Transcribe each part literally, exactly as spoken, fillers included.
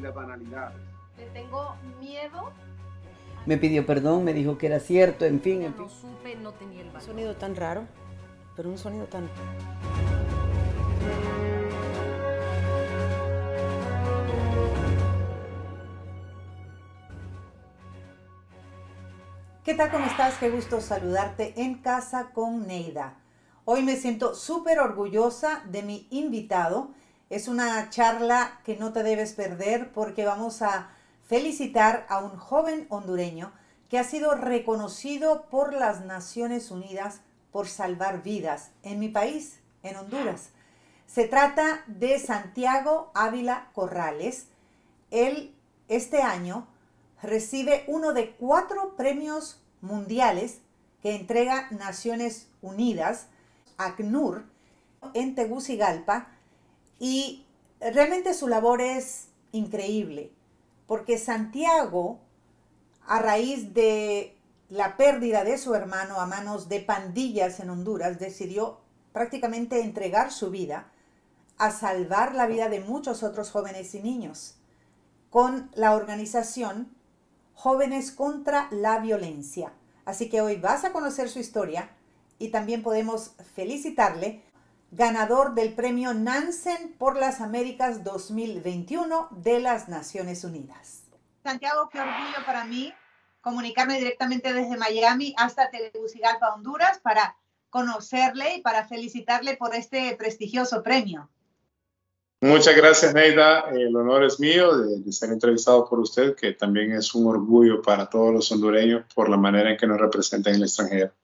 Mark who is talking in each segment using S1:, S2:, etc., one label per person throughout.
S1: las banalidades.
S2: Le tengo miedo.
S3: Me pidió perdón, me dijo que era cierto, en fin, en fin.
S2: No supe, no tenía el valor.
S4: Un sonido tan raro, pero un sonido tan...
S5: ¿Qué tal? ¿Cómo estás? Qué gusto saludarte en Casa con Neida. Hoy me siento súper orgullosa de mi invitado. Es una charla que no te debes perder porque vamos a felicitar a un joven hondureño que ha sido reconocido por las Naciones Unidas por salvar vidas en mi país, en Honduras. Se trata de Santiago Ávila Corrales. Él este año recibe uno de cuatro premios mundiales que entrega Naciones Unidas, ACNUR, en Tegucigalpa, y realmente su labor es increíble, porque Santiago, a raíz de la pérdida de su hermano a manos de pandillas en Honduras, decidió prácticamente entregar su vida a salvar la vida de muchos otros jóvenes y niños, con la organización Jóvenes contra la Violencia. Así que hoy vas a conocer su historia y también podemos felicitarle, ganador del premio Nansen por las Américas dos mil veintiuno de las Naciones Unidas. Santiago, qué orgullo para mí comunicarme directamente desde Miami hasta Tegucigalpa, Honduras, para conocerle y para felicitarle por este prestigioso premio.
S6: Muchas gracias, Neida. El honor es mío de, de ser entrevistado por usted, que también es un orgullo para todos los hondureños por la manera en que nos representa en el extranjero.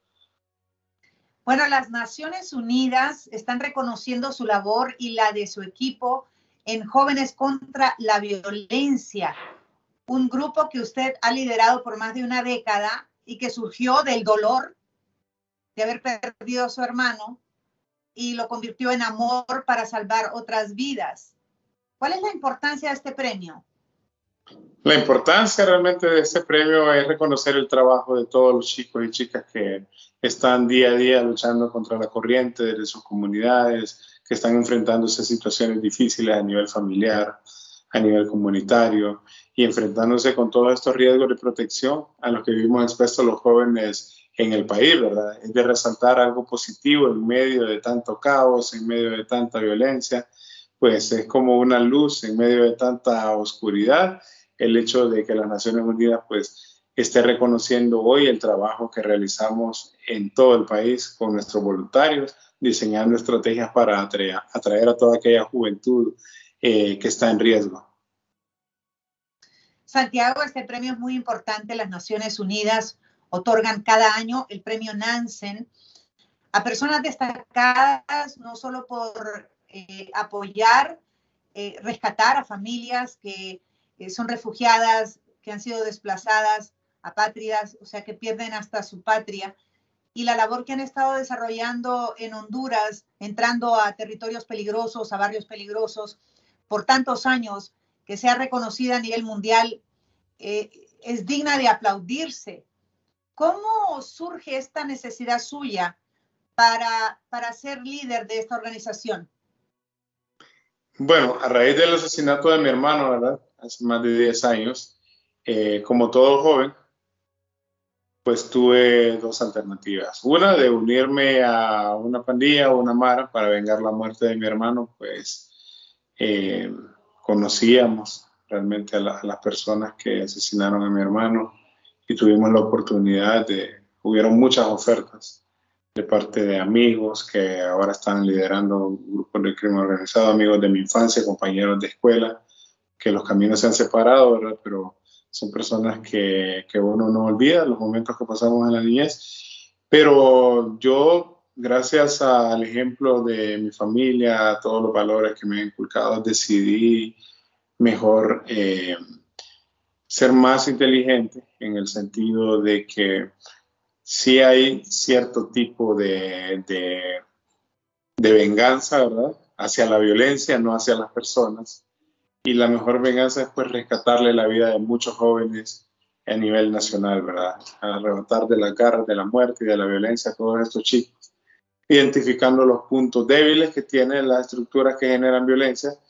S5: Bueno, las Naciones Unidas están reconociendo su labor y la de su equipo en Jóvenes contra la Violencia, un grupo que usted ha liderado por más de una década y que surgió del dolor de haber perdido a su hermano y lo convirtió en amor para salvar otras vidas. ¿Cuál es la importancia de este premio?
S6: La importancia realmente de este premio es reconocer el trabajo de todos los chicos y chicas que están día a día luchando contra la corriente de sus comunidades, que están enfrentándose a situaciones difíciles a nivel familiar, a nivel comunitario, y enfrentándose con todos estos riesgos de protección a los que vivimos expuestos los jóvenes en el país, ¿verdad? Es de resaltar algo positivo en medio de tanto caos, en medio de tanta violencia, pues es como una luz en medio de tanta oscuridad, el hecho de que las Naciones Unidas pues esté reconociendo hoy el trabajo que realizamos en todo el país con nuestros voluntarios, diseñando estrategias para atraer, atraer a toda aquella juventud eh, que está en riesgo.
S5: Santiago, este premio es muy importante. Las Naciones Unidas otorgan cada año el premio Nansen a personas destacadas, no solo por eh, apoyar, eh, rescatar a familias que eh, son refugiadas, que han sido desplazadas, apátridas, o sea, que pierden hasta su patria, y la labor que han estado desarrollando en Honduras, entrando a territorios peligrosos, a barrios peligrosos, por tantos años, que sea reconocida a nivel mundial, eh, es digna de aplaudirse. ¿Cómo surge esta necesidad suya para, para ser líder de esta organización?
S6: Bueno, a raíz del asesinato de mi hermano, ¿verdad? Hace más de diez años, eh, como todo joven, pues tuve dos alternativas. Una, de unirme a una pandilla o una mara para vengar la muerte de mi hermano, pues eh, conocíamos realmente a, la, a las personas que asesinaron a mi hermano, y tuvimos la oportunidad de, hubieron muchas ofertas de parte de amigos que ahora están liderando grupos de crimen organizado, amigos de mi infancia, compañeros de escuela, que los caminos se han separado, ¿verdad? Pero son personas que, que uno no olvida, los momentos que pasamos en la niñez. Pero yo, gracias al ejemplo de mi familia, a todos los valores que me han inculcado, decidí mejor eh, ser más inteligente en el sentido de que sí hay cierto tipo de, de, de venganza, ¿verdad? Hacia la violencia, no hacia las personas. Y la mejor venganza es pues rescatarle la vida de muchos jóvenes a nivel nacional, ¿verdad? Arrebatar de las garras de la muerte y de la violencia a todos estos chicos, identificando los puntos débiles que tienen las estructuras que generan violencia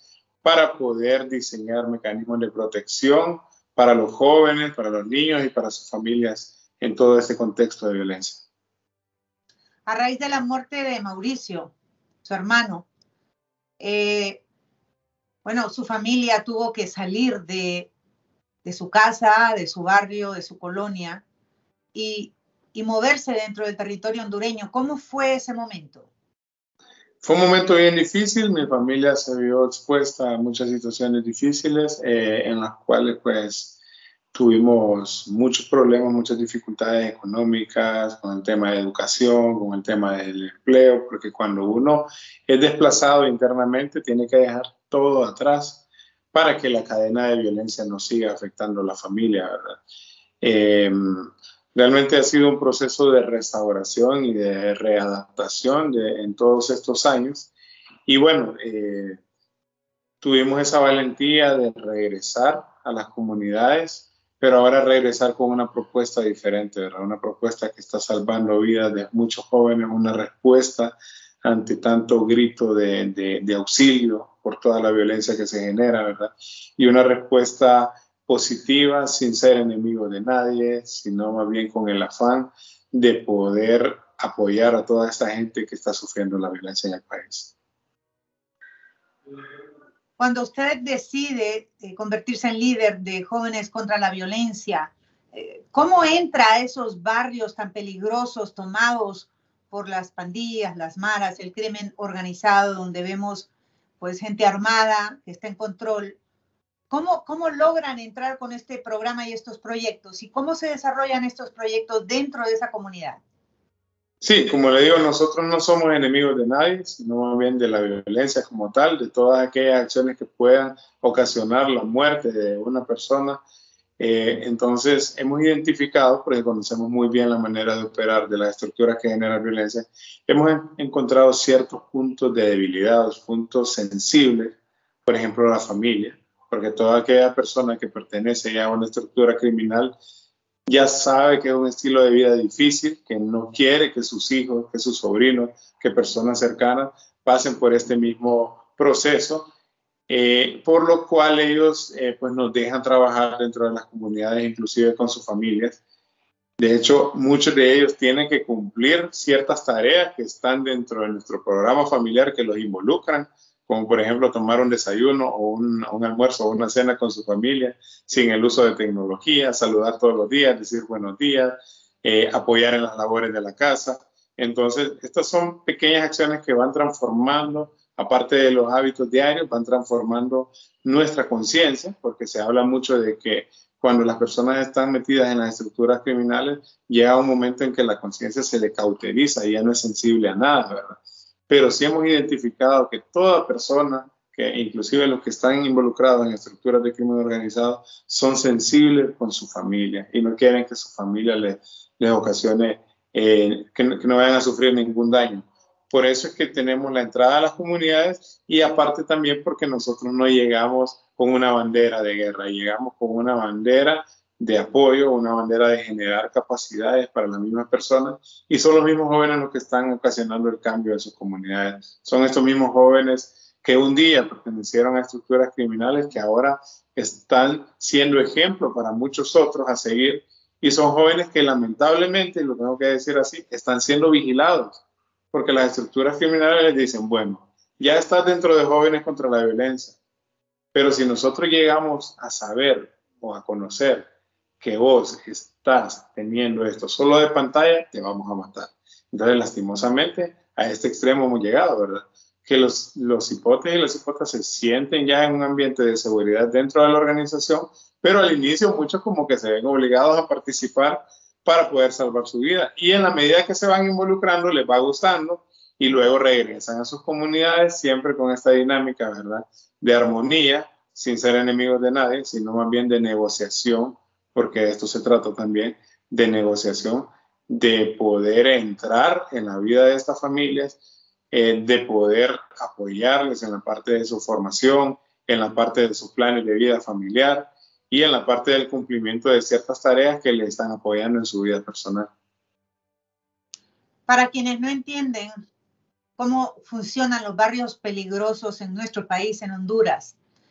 S6: para poder diseñar mecanismos de protección para los jóvenes, para los niños y para sus familias en todo este contexto de violencia.
S5: A raíz de la muerte de Mauricio, su hermano, eh, bueno, su familia tuvo que salir de, de su casa, de su barrio, de su colonia y, y moverse dentro del territorio hondureño. ¿Cómo fue ese momento?
S6: Fue un momento bien difícil. Mi familia se vio expuesta a muchas situaciones difíciles eh, en las cuales pues tuvimos muchos problemas, muchas dificultades económicas con el tema de educación, con el tema del empleo, porque cuando uno es desplazado internamente tiene que dejar todo atrás para que la cadena de violencia no siga afectando a la familia, ¿verdad? Eh, realmente ha sido un proceso de restauración y de readaptación de, en todos estos años. Y bueno, eh, tuvimos esa valentía de regresar a las comunidades, pero ahora regresar con una propuesta diferente, ¿verdad? Una propuesta que está salvando vidas de muchos jóvenes, una respuesta ante tanto grito de, de, de auxilio por toda la violencia que se genera, ¿verdad? Y una respuesta positiva, sin ser enemigo de nadie, sino más bien con el afán de poder apoyar a toda esta gente que está sufriendo la violencia en el país.
S5: Cuando usted decide eh, convertirse en líder de Jóvenes contra la Violencia, eh, ¿cómo entra a esos barrios tan peligrosos tomados por las pandillas, las maras, el crimen organizado, donde vemos pues gente armada que está en control? ¿Cómo, ¿Cómo logran entrar con este programa y estos proyectos? ¿Y cómo se desarrollan estos proyectos dentro de esa comunidad?
S6: Sí, como le digo, nosotros no somos enemigos de nadie, sino más bien de la violencia como tal, de todas aquellas acciones que puedan ocasionar la muerte de una persona. Eh, entonces, hemos identificado, porque conocemos muy bien la manera de operar de las estructuras que generan violencia, hemos encontrado ciertos puntos de debilidad, puntos sensibles, por ejemplo, la familia, porque toda aquella persona que pertenece ya a una estructura criminal ya sabe que es un estilo de vida difícil, que no quiere que sus hijos, que sus sobrinos, que personas cercanas pasen por este mismo proceso, eh, por lo cual ellos eh, pues nos dejan trabajar dentro de las comunidades, inclusive con sus familias. De hecho, muchos de ellos tienen que cumplir ciertas tareas que están dentro de nuestro programa familiar que los involucran, como por ejemplo tomar un desayuno o un, un almuerzo o una cena con su familia sin el uso de tecnología, saludar todos los días, decir buenos días, eh, apoyar en las labores de la casa. Entonces, estas son pequeñas acciones que van transformando, aparte de los hábitos diarios, van transformando nuestra conciencia, porque se habla mucho de que cuando las personas están metidas en las estructuras criminales, llega un momento en que la conciencia se le cauteriza y ya no es sensible a nada, ¿verdad? Pero sí hemos identificado que toda persona, que inclusive los que están involucrados en estructuras de crimen organizado, son sensibles con su familia y no quieren que su familia les, les ocasione, eh, que, no, que no vayan a sufrir ningún daño. Por eso es que tenemos la entrada a las comunidades y aparte también porque nosotros no llegamos con una bandera de guerra, llegamos con una bandera de apoyo, una bandera de generar capacidades para las mismas personas y son los mismos jóvenes los que están ocasionando el cambio de sus comunidades. Son estos mismos jóvenes que un día pertenecieron a estructuras criminales que ahora están siendo ejemplo para muchos otros a seguir y son jóvenes que lamentablemente, y lo tengo que decir así, están siendo vigilados porque las estructuras criminales les dicen, bueno, ya estás dentro de Jóvenes contra la Violencia, pero si nosotros llegamos a saber o a conocer que vos estás teniendo esto solo de pantalla, te vamos a matar. Entonces, lastimosamente, a este extremo hemos llegado, ¿verdad? Que los, los hipotes y las hipotas se sienten ya en un ambiente de seguridad dentro de la organización, pero al inicio muchos como que se ven obligados a participar para poder salvar su vida. Y en la medida que se van involucrando, les va gustando y luego regresan a sus comunidades siempre con esta dinámica, ¿verdad? De armonía, sin ser enemigos de nadie, sino más bien de negociación, porque de esto se trata también, de negociación, de poder entrar en la vida de estas familias, eh, de poder apoyarles en la parte de su formación, en la parte de sus planes de vida familiar y en la parte del cumplimiento de ciertas tareas que les están apoyando en su vida personal.
S5: Para quienes no entienden cómo funcionan los barrios peligrosos en nuestro país, en Honduras,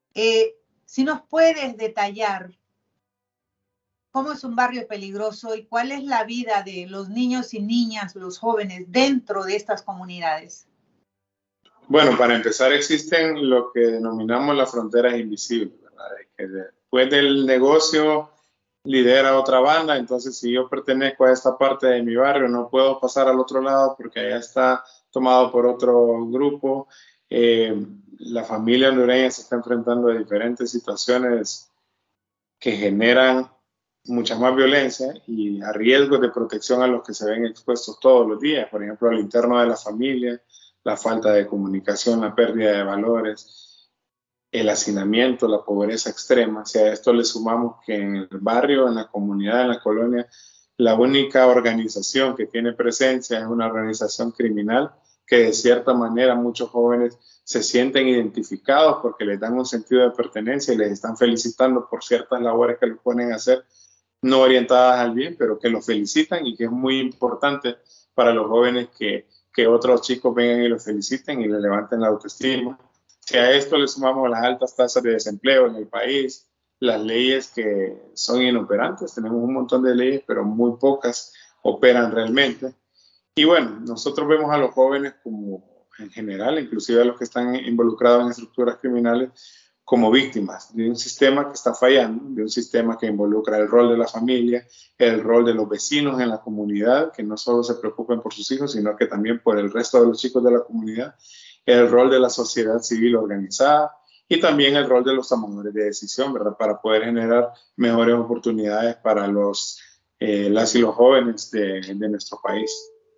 S5: Eh, si nos puedes detallar cómo es un barrio peligroso y cuál es la vida de los niños y niñas, los jóvenes dentro de estas comunidades.
S6: Bueno, para empezar existen lo que denominamos las fronteras invisibles, ¿verdad? Que después del negocio lidera otra banda, entonces si yo pertenezco a esta parte de mi barrio no puedo pasar al otro lado porque allá está tomado por otro grupo. Eh, la familia hondureña se está enfrentando a diferentes situaciones que generan mucha más violencia y a riesgos de protección a los que se ven expuestos todos los días, por ejemplo, al interno de la familia, la falta de comunicación, la pérdida de valores, el hacinamiento, la pobreza extrema. Si a esto le sumamos que en el barrio, en la comunidad, en la colonia, la única organización que tiene presencia es una organización criminal que de cierta manera muchos jóvenes se sienten identificados porque les dan un sentido de pertenencia y les están felicitando por ciertas labores que los ponen a hacer, no orientadas al bien, pero que los felicitan y que es muy importante para los jóvenes que, que otros chicos vengan y los feliciten y les levanten la autoestima. Si a esto le sumamos las altas tasas de desempleo en el país, las leyes que son inoperantes, tenemos un montón de leyes, pero muy pocas operan realmente. Y bueno, nosotros vemos a los jóvenes como en general, inclusive a los que están involucrados en estructuras criminales, como víctimas de un sistema que está fallando, de un sistema que involucra el rol de la familia, el rol de los vecinos en la comunidad, que no solo se preocupen por sus hijos, sino que también por el resto de los chicos de la comunidad, el rol de la sociedad civil organizada y también el rol de los tomadores de decisión, ¿verdad? Para poder generar mejores oportunidades para los, eh, las y los jóvenes de, de nuestro país.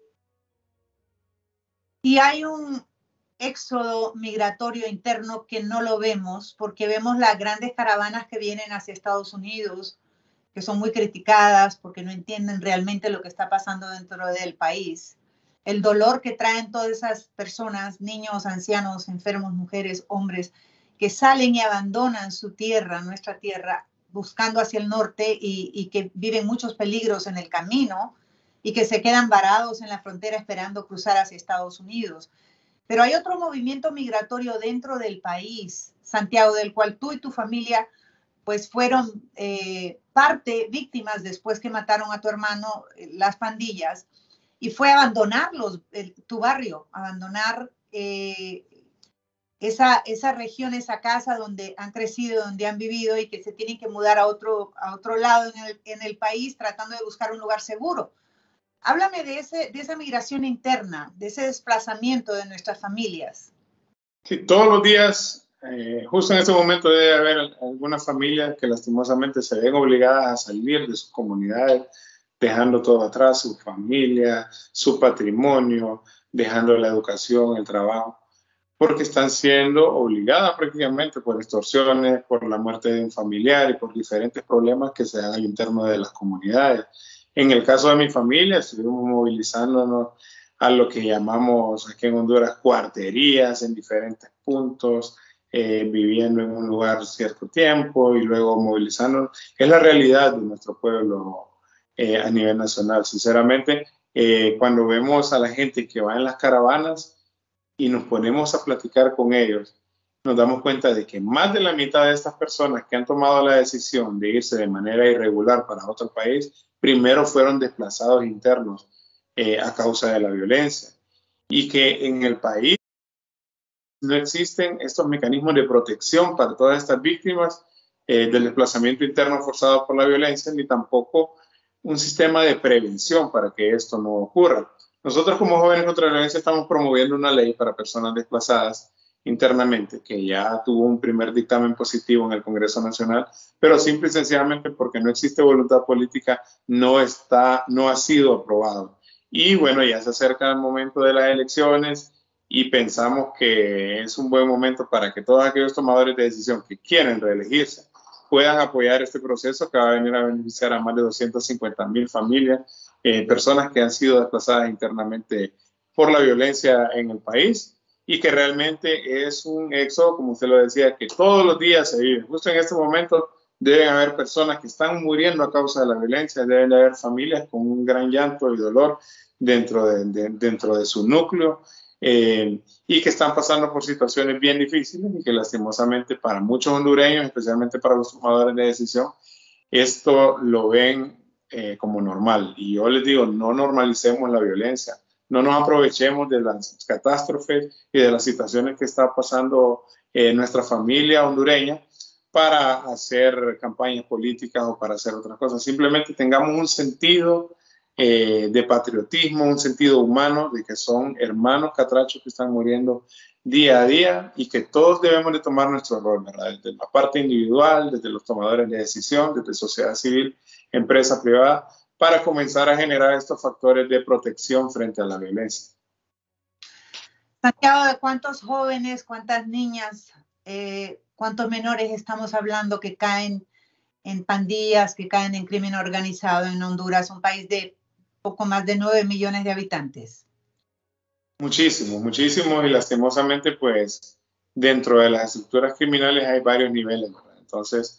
S5: Y hay un éxodo migratorio interno que no lo vemos porque vemos las grandes caravanas que vienen hacia Estados Unidos, que son muy criticadas porque no entienden realmente lo que está pasando dentro del país. El dolor que traen todas esas personas, niños, ancianos, enfermos, mujeres, hombres, que salen y abandonan su tierra, nuestra tierra, buscando hacia el norte y, y que viven muchos peligros en el camino y que se quedan varados en la frontera esperando cruzar hacia Estados Unidos. Pero hay otro movimiento migratorio dentro del país, Santiago, del cual tú y tu familia pues fueron eh, parte, víctimas después que mataron a tu hermano, eh, las pandillas, y fue abandonar los, el, tu barrio, abandonar eh, esa, esa región, esa casa donde han crecido, donde han vivido y que se tienen que mudar a otro, a otro lado en el, en el país tratando de buscar un lugar seguro. Háblame de, ese, de esa migración interna, de ese desplazamiento de nuestras familias.
S6: Sí, todos los días, eh, justo en este momento debe haber algunas familias que lastimosamente se ven obligadas a salir de sus comunidades, dejando todo atrás, su familia, su patrimonio, dejando la educación, el trabajo, porque están siendo obligadas prácticamente por extorsiones, por la muerte de un familiar y por diferentes problemas que se dan al interno de las comunidades. En el caso de mi familia, estuvimos movilizándonos a lo que llamamos aquí en Honduras cuarterías en diferentes puntos, eh, viviendo en un lugar cierto tiempo y luego movilizándonos. Es la realidad de nuestro pueblo eh, a nivel nacional. Sinceramente, eh, cuando vemos a la gente que va en las caravanas y nos ponemos a platicar con ellos, nos damos cuenta de que más de la mitad de estas personas que han tomado la decisión de irse de manera irregular para otro país, primero fueron desplazados internos eh, a causa de la violencia y que en el país no existen estos mecanismos de protección para todas estas víctimas eh, del desplazamiento interno forzado por la violencia, ni tampoco un sistema de prevención para que esto no ocurra. Nosotros como Jóvenes contra la Violencia estamos promoviendo una ley para personas desplazadas internamente, que ya tuvo un primer dictamen positivo en el Congreso Nacional, pero simple y sencillamente porque no existe voluntad política, no, está, no ha sido aprobado. Y bueno, ya se acerca el momento de las elecciones y pensamos que es un buen momento para que todos aquellos tomadores de decisión que quieren reelegirse puedan apoyar este proceso que va a venir a beneficiar a más de doscientas cincuenta mil familias, eh, personas que han sido desplazadas internamente por la violencia en el país, y que realmente es un éxodo, como usted lo decía, que todos los días se vive. Justo en este momento deben haber personas que están muriendo a causa de la violencia, deben de haber familias con un gran llanto y dolor dentro de, de, dentro de su núcleo, eh, y que están pasando por situaciones bien difíciles y que lastimosamente para muchos hondureños, especialmente para los tomadores de decisión, esto lo ven eh, como normal. Y yo les digo, no normalicemos la violencia, no nos aprovechemos de las catástrofes y de las situaciones que está pasando eh, nuestra familia hondureña para hacer campañas políticas o para hacer otras cosas. Simplemente tengamos un sentido eh, de patriotismo, un sentido humano de que son hermanos catrachos que están muriendo día a día y que todos debemos de tomar nuestro rol, ¿verdad? Desde la parte individual, desde los tomadores de decisión, desde sociedad civil, empresa privada, para comenzar a generar estos factores de protección frente a la violencia.
S5: Santiago, ¿de cuántos jóvenes, cuántas niñas, eh, cuántos menores estamos hablando que caen en pandillas, que caen en crimen organizado en Honduras, un país de poco más de nueve millones de habitantes?
S6: Muchísimo, muchísimo, y lastimosamente pues dentro de las estructuras criminales hay varios niveles, ¿verdad? Entonces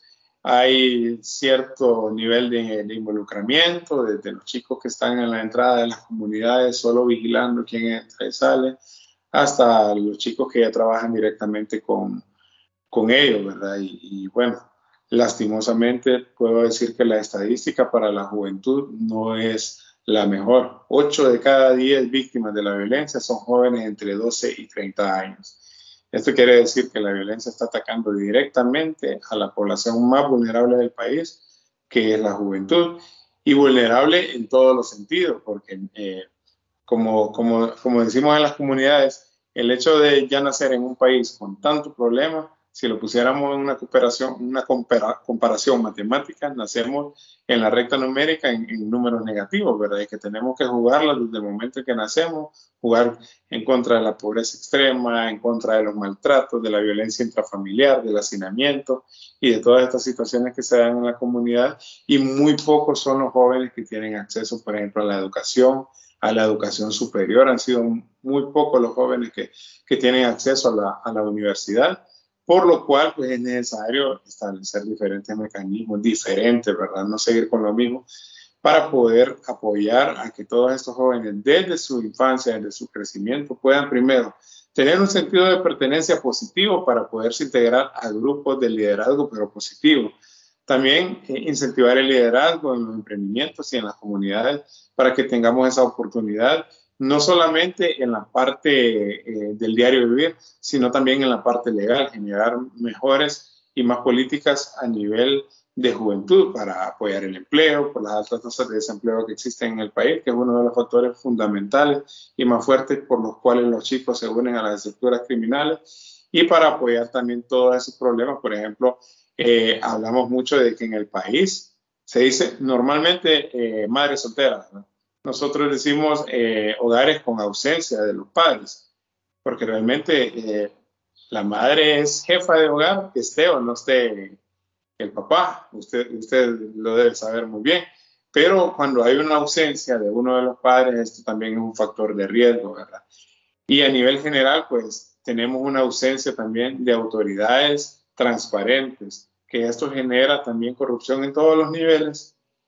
S6: hay cierto nivel de, de involucramiento desde los chicos que están en la entrada de las comunidades solo vigilando quién entra y sale, hasta los chicos que ya trabajan directamente con, con ellos, ¿verdad? Y, y bueno, lastimosamente puedo decir que la estadística para la juventud no es la mejor. ocho de cada diez víctimas de la violencia son jóvenes entre doce y treinta años. Esto quiere decir que la violencia está atacando directamente a la población más vulnerable del país, que es la juventud, y vulnerable en todos los sentidos, porque eh, como, como, como decimos en las comunidades, el hecho de ya nacer en un país con tanto problema, si lo pusiéramos en una, cooperación, una compara, comparación matemática, nacemos en la recta numérica en, en números negativos, ¿verdad? Y que tenemos que jugarla desde el momento en que nacemos, jugar en contra de la pobreza extrema, en contra de los maltratos, de la violencia intrafamiliar, del hacinamiento y de todas estas situaciones que se dan en la comunidad. Y muy pocos son los jóvenes que tienen acceso, por ejemplo, a la educación, a la educación superior. Han sido muy pocos los jóvenes que, que tienen acceso a la, a la universidad. Por lo cual, pues es necesario establecer diferentes mecanismos diferentes, ¿verdad? No seguir con lo mismo, para poder apoyar a que todos estos jóvenes, desde su infancia, desde su crecimiento, puedan primero tener un sentido de pertenencia positivo para poderse integrar a grupos de liderazgo, pero positivo. También eh, incentivar el liderazgo en los emprendimientos y en las comunidades para que tengamos esa oportunidad, no solamente en la parte eh, del diario vivir, sino también en la parte legal, generar mejores y más políticas a nivel de juventud para apoyar el empleo, por las altas tasas de desempleo que existen en el país, que es uno de los factores fundamentales y más fuertes por los cuales los chicos se unen a las estructuras criminales, y para apoyar también todos esos problemas. Por ejemplo, eh, hablamos mucho de que en el país se dice normalmente eh, madre soltera, ¿no? Nosotros decimos eh, hogares con ausencia de los padres, porque realmente eh, la madre es jefa de hogar, que esté o no esté el papá, usted, usted lo debe saber muy bien, pero cuando hay una ausencia de uno de los padres, esto también es un factor de riesgo, ¿verdad? Y a nivel general, pues tenemos una ausencia también de autoridades transparentes, que esto genera también corrupción en todos los niveles,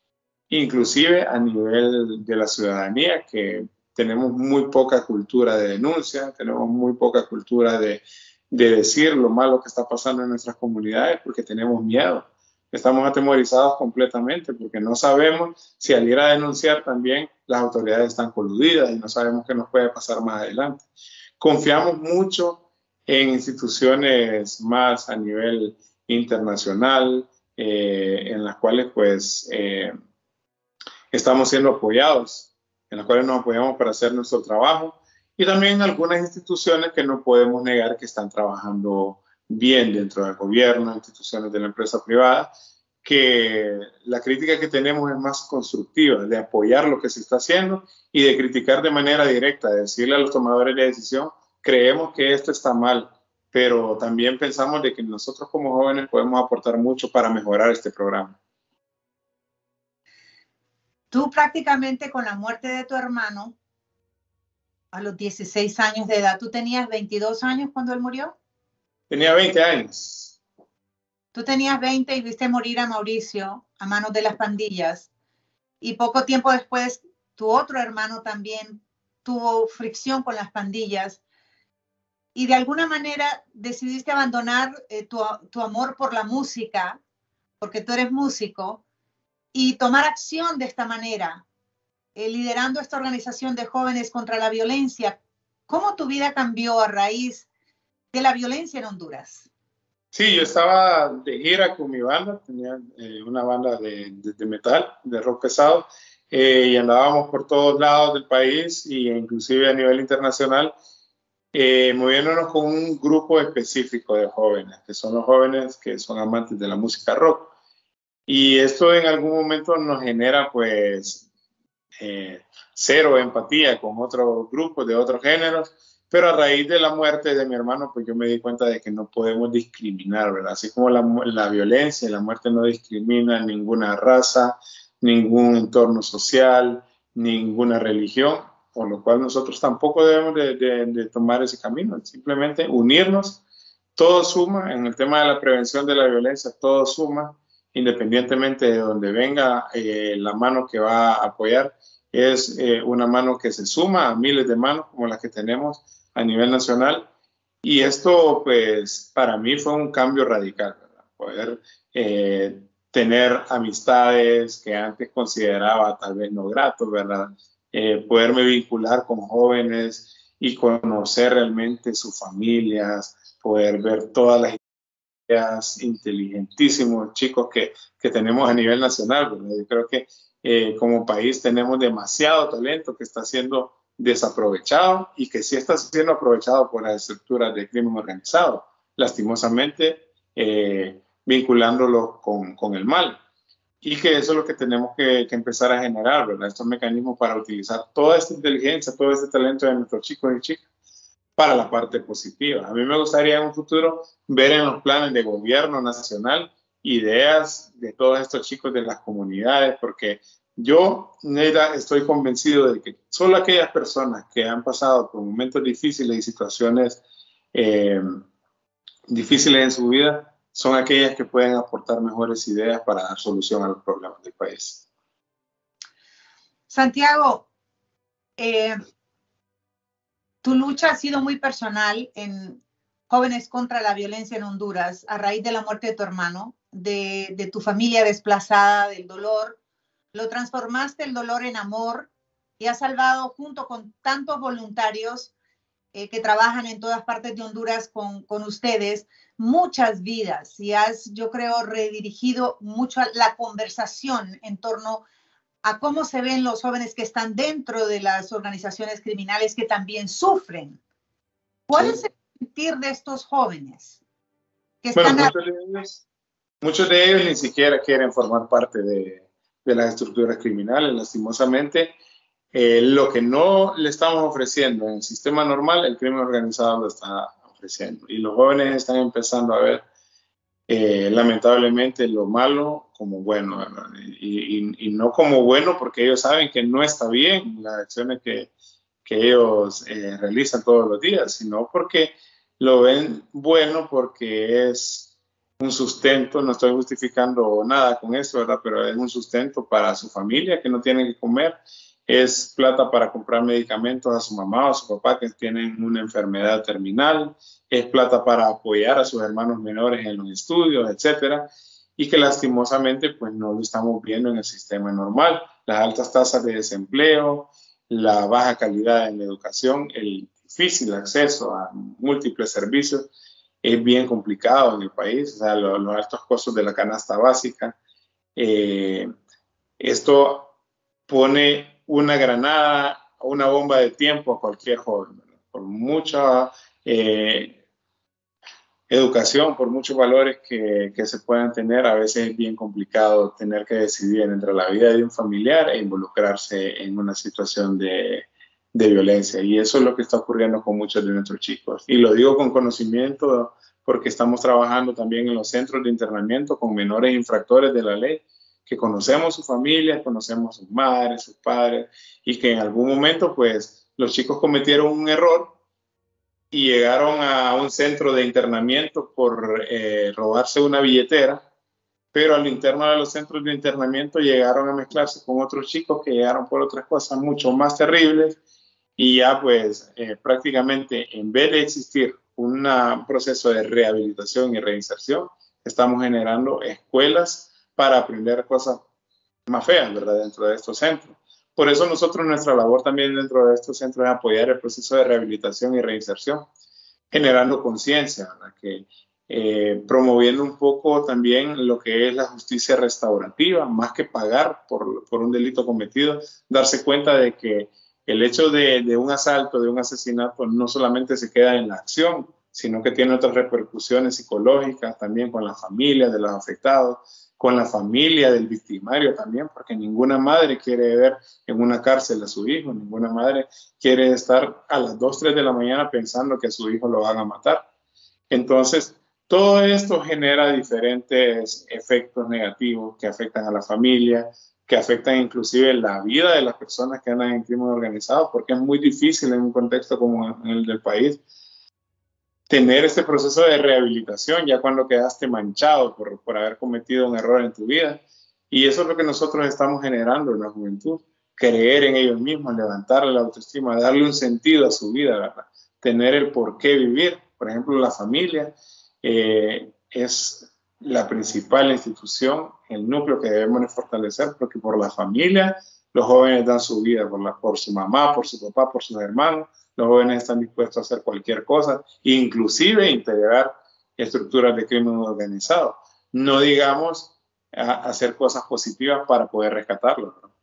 S6: inclusive a nivel de la ciudadanía, que tenemos muy poca cultura de denuncia, tenemos muy poca cultura de, de decir lo malo que está pasando en nuestras comunidades, porque tenemos miedo. Estamos atemorizados completamente porque no sabemos si al ir a denunciar también las autoridades están coludidas y no sabemos qué nos puede pasar más adelante. Confiamos mucho en instituciones más a nivel internacional, eh, en las cuales pues eh, estamos siendo apoyados, en las cuales nos apoyamos para hacer nuestro trabajo, y también algunas instituciones que no podemos negar que están trabajando bien dentro del gobierno, instituciones de la empresa privada, que la crítica que tenemos es más constructiva, de apoyar lo que se está haciendo y de criticar de manera directa, de decirle a los tomadores de decisión, creemos que esto está mal, pero también pensamos de que nosotros como jóvenes podemos aportar mucho para mejorar este programa.
S5: Tú prácticamente con la muerte de tu hermano, a los dieciséis años de edad, ¿tú tenías veintidós años cuando él murió?
S6: Tenía veinte años.
S5: Tú tenías veinte y viste morir a Mauricio a manos de las pandillas. Y poco tiempo después, tu otro hermano también tuvo fricción con las pandillas. y de alguna manera decidiste abandonar eh, tu, tu amor por la música, porque tú eres músico, y tomar acción de esta manera, eh, liderando esta organización de jóvenes contra la violencia. ¿Cómo tu vida cambió a raíz de la violencia en Honduras?
S6: Sí, yo estaba de gira con mi banda, tenía eh, una banda de, de, de metal, de rock pesado, eh, y andábamos por todos lados del país e inclusive a nivel internacional, eh, moviéndonos con un grupo específico de jóvenes, que son los jóvenes que son amantes de la música rock. Y esto en algún momento nos genera pues eh, cero empatía con otros grupos de otros géneros, pero a raíz de la muerte de mi hermano, pues yo me di cuenta de que no podemos discriminar, ¿verdad? Así como la, la violencia y la muerte no discrimina ninguna raza, ningún entorno social, ninguna religión, por lo cual nosotros tampoco debemos de, de, de tomar ese camino, simplemente unirnos, todo suma, en el tema de la prevención de la violencia, todo suma, independientemente de donde venga eh, la mano que va a apoyar, es eh, una mano que se suma a miles de manos como las que tenemos a nivel nacional. Y esto, pues, para mí fue un cambio radical, ¿verdad? Poder eh, tener amistades que antes consideraba tal vez no gratos, ¿verdad? Eh, poderme vincular con jóvenes y conocer realmente sus familias, poder ver todas las ideas, inteligentísimos chicos que, que tenemos a nivel nacional, ¿verdad? Yo creo que eh, como país tenemos demasiado talento que está siendo desaprovechado y que sí está siendo aprovechado por las estructuras de crimen organizado, lastimosamente eh, vinculándolo con, con el mal. Y que eso es lo que tenemos que, que empezar a generar, ¿verdad? Estos mecanismos para utilizar toda esta inteligencia, todo este talento de nuestros chicos y chicas para la parte positiva. A mí me gustaría en un futuro ver en los planes de gobierno nacional ideas de todos estos chicos de las comunidades, porque yo, Neida, estoy convencido de que solo aquellas personas que han pasado por momentos difíciles y situaciones eh, difíciles en su vida son aquellas que pueden aportar mejores ideas para dar solución a los problemas del país.
S5: Santiago, eh, tu lucha ha sido muy personal en Jóvenes contra la Violencia en Honduras a raíz de la muerte de tu hermano, de, de tu familia desplazada, del dolor. Lo transformaste el dolor en amor y has salvado junto con tantos voluntarios eh, que trabajan en todas partes de Honduras con, con ustedes muchas vidas y has, yo creo, redirigido mucho la conversación en torno a cómo se ven los jóvenes que están dentro de las organizaciones criminales que también sufren. ¿Cuál sí. es el sentir de estos jóvenes? Que
S6: bueno,
S5: están
S6: muchos, a... de ellos, muchos de ellos ni siquiera quieren formar parte de, de las estructuras criminales, lastimosamente. Eh, lo que no le estamos ofreciendo en el sistema normal, el crimen organizado lo está ofreciendo. Y los jóvenes están empezando a ver, eh, lamentablemente, lo malo como bueno, ¿verdad? Y, y, y no como bueno porque ellos saben que no está bien las acciones que, que ellos eh, realizan todos los días, sino porque lo ven bueno porque es un sustento. No estoy justificando nada con esto, ¿verdad? Pero es un sustento para su familia que no tienen que comer. Es plata para comprar medicamentos a su mamá o a su papá que tienen una enfermedad terminal. Es plata para apoyar a sus hermanos menores en los estudios, etcétera. Y que lastimosamente pues no lo estamos viendo en el sistema normal. Las altas tasas de desempleo, la baja calidad en la educación, el difícil acceso a múltiples servicios es bien complicado en el país. O sea, los, los altos costos de la canasta básica. Eh, esto pone una granada, una bomba de tiempo a cualquier joven, ¿verdad? Por mucha eh, educación, por muchos valores que, que se puedan tener, a veces es bien complicado tener que decidir entre la vida de un familiar e involucrarse en una situación de, de violencia. Y eso es lo que está ocurriendo con muchos de nuestros chicos. Y lo digo con conocimiento porque estamos trabajando también en los centros de internamiento con menores infractores de la ley, que conocemos sus familias, conocemos sus madres, sus padres, y que en algún momento, pues, los chicos cometieron un error y llegaron a un centro de internamiento por eh, robarse una billetera, pero al interno de los centros de internamiento llegaron a mezclarse con otros chicos que llegaron por otras cosas mucho más terribles y ya pues eh, prácticamente en vez de existir un proceso de rehabilitación y reinserción, estamos generando escuelas para aprender cosas más feas, ¿verdad?, dentro de estos centros. Por eso nosotros, nuestra labor también dentro de estos centros es apoyar el proceso de rehabilitación y reinserción, generando conciencia, ¿verdad?, que eh, promoviendo un poco también lo que es la justicia restaurativa, más que pagar por, por un delito cometido, darse cuenta de que el hecho de, de un asalto, de un asesinato, no solamente se queda en la acción, sino que tiene otras repercusiones psicológicas también con la familia de los afectados, con la familia del victimario también, porque ninguna madre quiere ver en una cárcel a su hijo, ninguna madre quiere estar a las dos, tres de la mañana pensando que a su hijo lo van a matar. Entonces, todo esto genera diferentes efectos negativos que afectan a la familia, que afectan inclusive la vida de las personas que andan en crimen organizado, porque es muy difícil en un contexto como el del país tener este proceso de rehabilitación ya cuando quedaste manchado por, por haber cometido un error en tu vida. Y eso es lo que nosotros estamos generando en la juventud, creer en ellos mismos, levantarle la autoestima, darle un sentido a su vida, ¿verdad?, tener el por qué vivir. Por ejemplo, la familia eh, es la principal institución, el núcleo que debemos de fortalecer, porque por la familia los jóvenes dan su vida, por, la, por su mamá, por su papá, por sus hermanos. Los jóvenes están dispuestos a hacer cualquier cosa, inclusive integrar estructuras de crimen organizado. No digamos a hacer cosas positivas para poder rescatarlos, ¿no?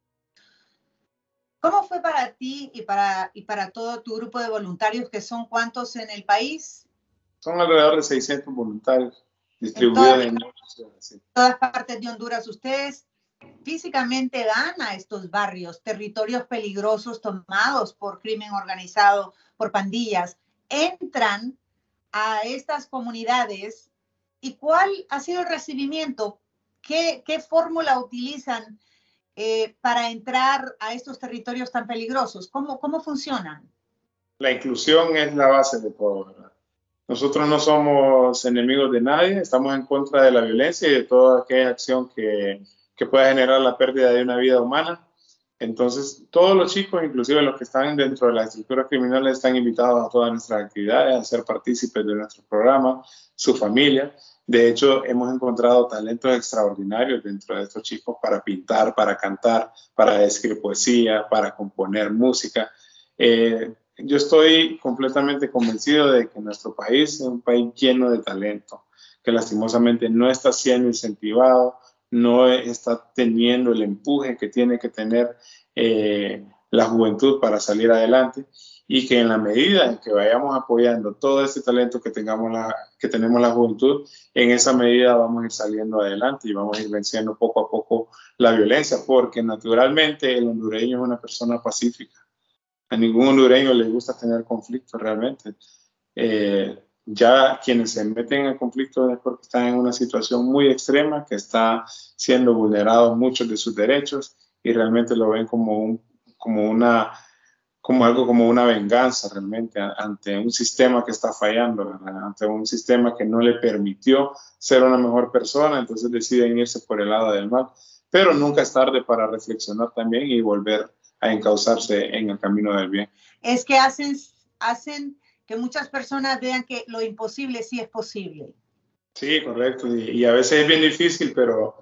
S5: ¿Cómo fue para ti y para, y para todo tu grupo de voluntarios, que son cuántos en el país?
S6: Son alrededor de seiscientos voluntarios distribuidos en muchas ciudades.
S5: En todas partes de Honduras. Ustedes físicamente van a estos barrios, territorios peligrosos tomados por crimen organizado, por pandillas, entran a estas comunidades. ¿Y cuál ha sido el recibimiento? ¿Qué, qué fórmula utilizan eh, para entrar a estos territorios tan peligrosos? ¿Cómo, cómo funcionan?
S6: La inclusión es la base de todo, ¿verdad? Nosotros no somos enemigos de nadie, estamos en contra de la violencia y de toda aquella acción que, que pueda generar la pérdida de una vida humana. Entonces, todos los chicos, inclusive los que están dentro de las estructuras criminales, están invitados a todas nuestras actividades, a ser partícipes de nuestro programa, su familia. De hecho, hemos encontrado talentos extraordinarios dentro de estos chicos para pintar, para cantar, para escribir poesía, para componer música. Eh, yo estoy completamente convencido de que nuestro país es un país lleno de talento, que lastimosamente no está siendo incentivado, no está teniendo el empuje que tiene que tener eh, la juventud para salir adelante, y que en la medida en que vayamos apoyando todo este talento que, tengamos la, que tenemos la juventud, en esa medida vamos a ir saliendo adelante y vamos a ir venciendo poco a poco la violencia, porque naturalmente el hondureño es una persona pacífica. A ningún hondureño le gusta tener conflictos realmente. Eh, ya quienes se meten en conflicto es porque están en una situación muy extrema, que está siendo vulnerados muchos de sus derechos y realmente lo ven como, un, como, una, como algo como una venganza realmente ante un sistema que está fallando, ¿verdad? Ante un sistema que no le permitió ser una mejor persona, entonces deciden irse por el lado del mal. Pero nunca es tarde para reflexionar también y volver a encauzarse en el camino del bien.
S5: Es que hacen, hacen que muchas personas vean que lo imposible sí es posible.
S6: Sí, correcto. Y, y a veces es bien difícil, pero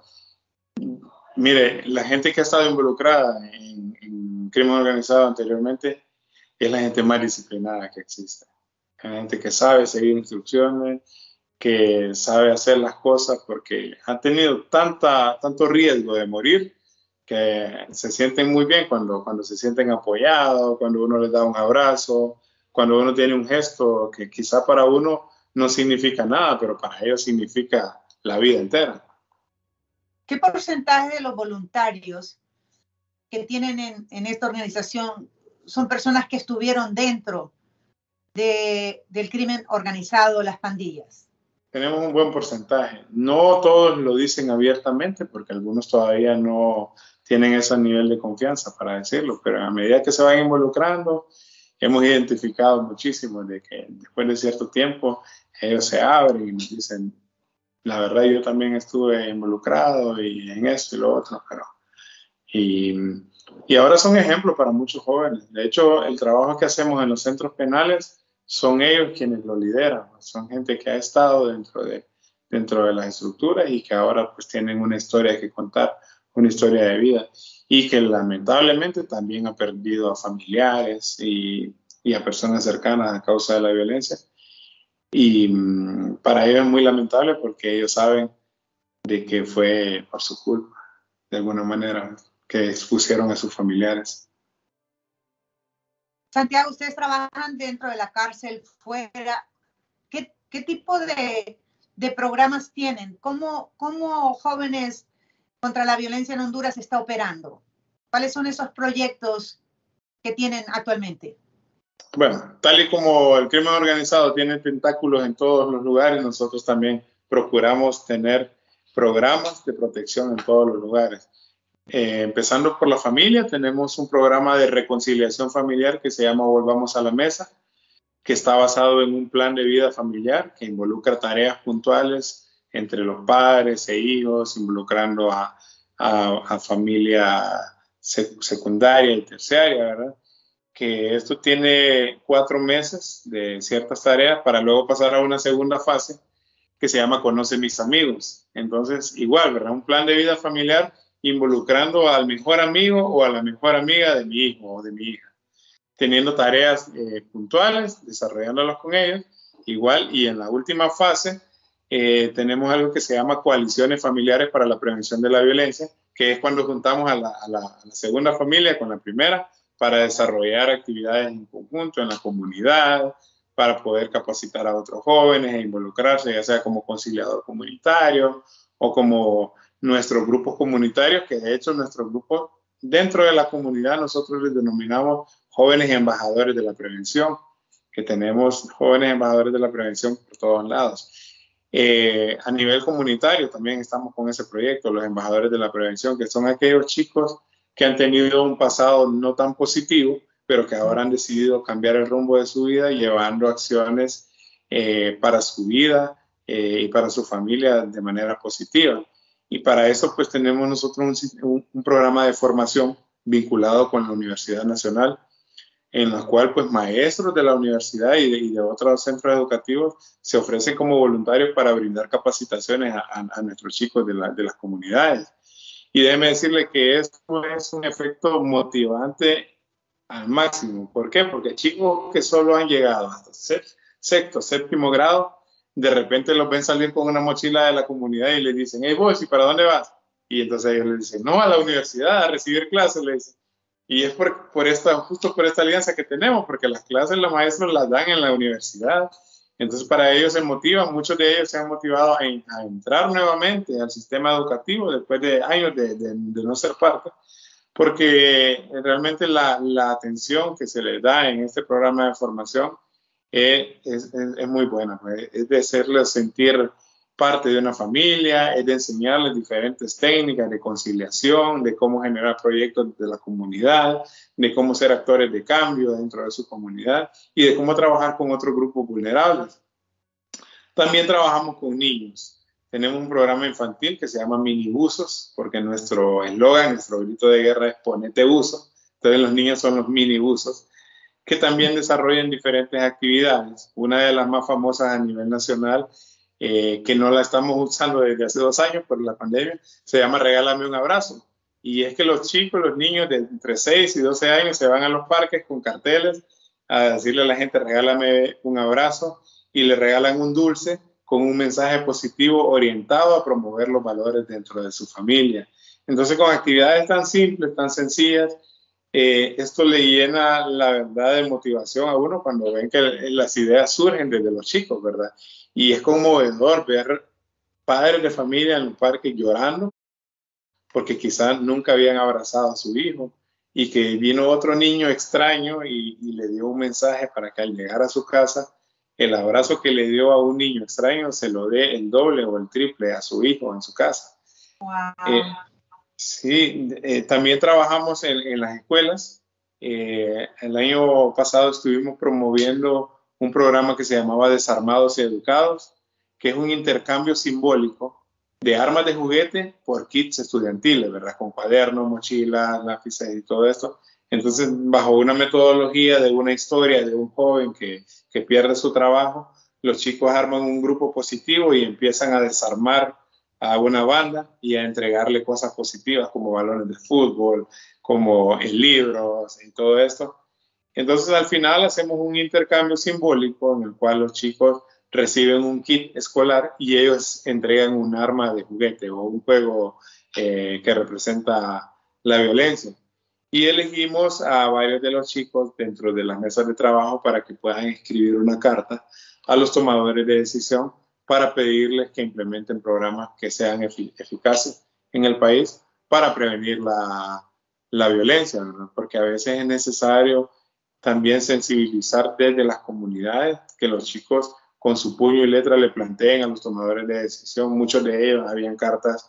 S6: mire, la gente que ha estado involucrada en, en crimen organizado anteriormente es la gente más disciplinada que existe. La gente que sabe seguir instrucciones, que sabe hacer las cosas porque han tenido tanta, tanto riesgo de morir, que se sienten muy bien cuando, cuando se sienten apoyados, cuando uno les da un abrazo, cuando uno tiene un gesto que quizá para uno no significa nada, pero para ellos significa la vida entera.
S5: ¿Qué porcentaje de los voluntarios que tienen en, en esta organización son personas que estuvieron dentro de, del crimen organizado, las pandillas?
S6: Tenemos un buen porcentaje. No todos lo dicen abiertamente porque algunos todavía no tienen ese nivel de confianza para decirlo, pero a medida que se van involucrando, hemos identificado muchísimo de que después de cierto tiempo ellos se abren y nos dicen, la verdad yo también estuve involucrado y en esto y lo otro, pero y Y ahora son ejemplos para muchos jóvenes. De hecho, el trabajo que hacemos en los centros penales son ellos quienes lo lideran. Son gente que ha estado dentro de, dentro de las estructuras y que ahora pues tienen una historia que contar, una historia de vida. Y que lamentablemente también ha perdido a familiares y, y a personas cercanas a causa de la violencia. Y mmm, para ellos es muy lamentable porque ellos saben de que fue por su culpa, de alguna manera, que expusieron a sus familiares.
S1: Santiago, ustedes trabajan dentro de la cárcel, fuera. ¿Qué, qué tipo de, de programas tienen? ¿Cómo, ¿Cómo Jóvenes contra la Violencia en Honduras está operando? ¿Cuáles son esos proyectos que tienen actualmente?
S6: Bueno, tal y como el crimen organizado tiene tentáculos en todos los lugares, nosotros también procuramos tener programas de protección en todos los lugares. Eh, empezando por la familia, tenemos un programa de reconciliación familiar que se llama Volvamos a la Mesa, que está basado en un plan de vida familiar que involucra tareas puntuales entre los padres e hijos, involucrando a, a, a familia sec secundaria y terciaria, ¿verdad? Que esto tiene cuatro meses de ciertas tareas para luego pasar a una segunda fase que se llama Conoce mis amigos. Entonces, igual, ¿verdad? Un plan de vida familiar involucrando al mejor amigo o a la mejor amiga de mi hijo o de mi hija, teniendo tareas eh, puntuales, desarrollándolas con ellos, igual, y en la última fase eh, tenemos algo que se llama coaliciones familiares para la prevención de la violencia, que es cuando juntamos a la, a la, a la segunda familia con la primera para desarrollar actividades en conjunto en la comunidad, para poder capacitar a otros jóvenes e involucrarse, ya sea como conciliador comunitario o como nuestros grupos comunitarios, que de hecho nuestros grupos dentro de la comunidad nosotros les denominamos jóvenes embajadores de la prevención, que tenemos jóvenes embajadores de la prevención por todos lados. Eh, a nivel comunitario también estamos con ese proyecto, los embajadores de la prevención, que son aquellos chicos que han tenido un pasado no tan positivo, pero que ahora han decidido cambiar el rumbo de su vida llevando acciones eh, para su vida eh, y para su familia de manera positiva. Y para eso pues tenemos nosotros un, un programa de formación vinculado con la Universidad Nacional, en la cual pues maestros de la universidad y de, y de otros centros educativos se ofrecen como voluntarios para brindar capacitaciones a, a, a nuestros chicos de, la, de las comunidades. Y déjeme decirle que esto es un efecto motivante al máximo. ¿Por qué? Porque chicos que solo han llegado hasta sexto, séptimo grado, de repente los ven salir con una mochila de la comunidad y les dicen, hey vos, ¿y para dónde vas? Y entonces ellos les dicen, no, a la universidad, a recibir clases, les dicen. Y es por, por esta, justo por esta alianza que tenemos, porque las clases los maestros las dan en la universidad. Entonces para ellos se motivan, muchos de ellos se han motivado a, a entrar nuevamente al sistema educativo después de años de, de, de no ser parte, porque realmente la, la atención que se les da en este programa de formación es, es, es muy buena, pues. Es de hacerles sentir parte de una familia, es de enseñarles diferentes técnicas de conciliación, de cómo generar proyectos de la comunidad, de cómo ser actores de cambio dentro de su comunidad y de cómo trabajar con otros grupos vulnerables. También trabajamos con niños. Tenemos un programa infantil que se llama Minibuzos, porque nuestro eslogan, nuestro grito de guerra es Ponete buzo. Entonces los niños son los minibuzos, que también desarrollan diferentes actividades. Una de las más famosas a nivel nacional, eh, que no la estamos usando desde hace dos años por la pandemia, se llama Regálame un abrazo. Y es que los chicos, los niños de entre seis y doce años se van a los parques con carteles a decirle a la gente, regálame un abrazo, y le regalan un dulce con un mensaje positivo orientado a promover los valores dentro de su familia. Entonces, con actividades tan simples, tan sencillas, eh, esto le llena la verdad de motivación a uno cuando ven que las ideas surgen desde los chicos, ¿verdad? Y es conmovedor ver padres de familia en los parques llorando porque quizás nunca habían abrazado a su hijo y que vino otro niño extraño y, y le dio un mensaje para que al llegar a su casa el abrazo que le dio a un niño extraño se lo dé el doble o el triple a su hijo en su casa.
S1: Wow.
S6: Eh, sí, eh, también trabajamos en, en las escuelas. Eh, el año pasado estuvimos promoviendo un programa que se llamaba Desarmados y Educados, que es un intercambio simbólico de armas de juguete por kits estudiantiles, ¿verdad? Con cuadernos, mochilas, lápices y todo esto. Entonces, bajo una metodología de una historia de un joven que, que pierde su trabajo, los chicos arman un grupo positivo y empiezan a desarmar a una banda y a entregarle cosas positivas como balones de fútbol, como libros y todo esto. Entonces, al final hacemos un intercambio simbólico en el cual los chicos reciben un kit escolar y ellos entregan un arma de juguete o un juego eh, que representa la violencia. Y elegimos a varios de los chicos dentro de las mesas de trabajo para que puedan escribir una carta a los tomadores de decisión para pedirles que implementen programas que sean efic eficaces en el país para prevenir la, la violencia, ¿verdad? Porque a veces es necesario también sensibilizar desde las comunidades, que los chicos con su puño y letra le planteen a los tomadores de decisión. Muchos de ellos habían cartas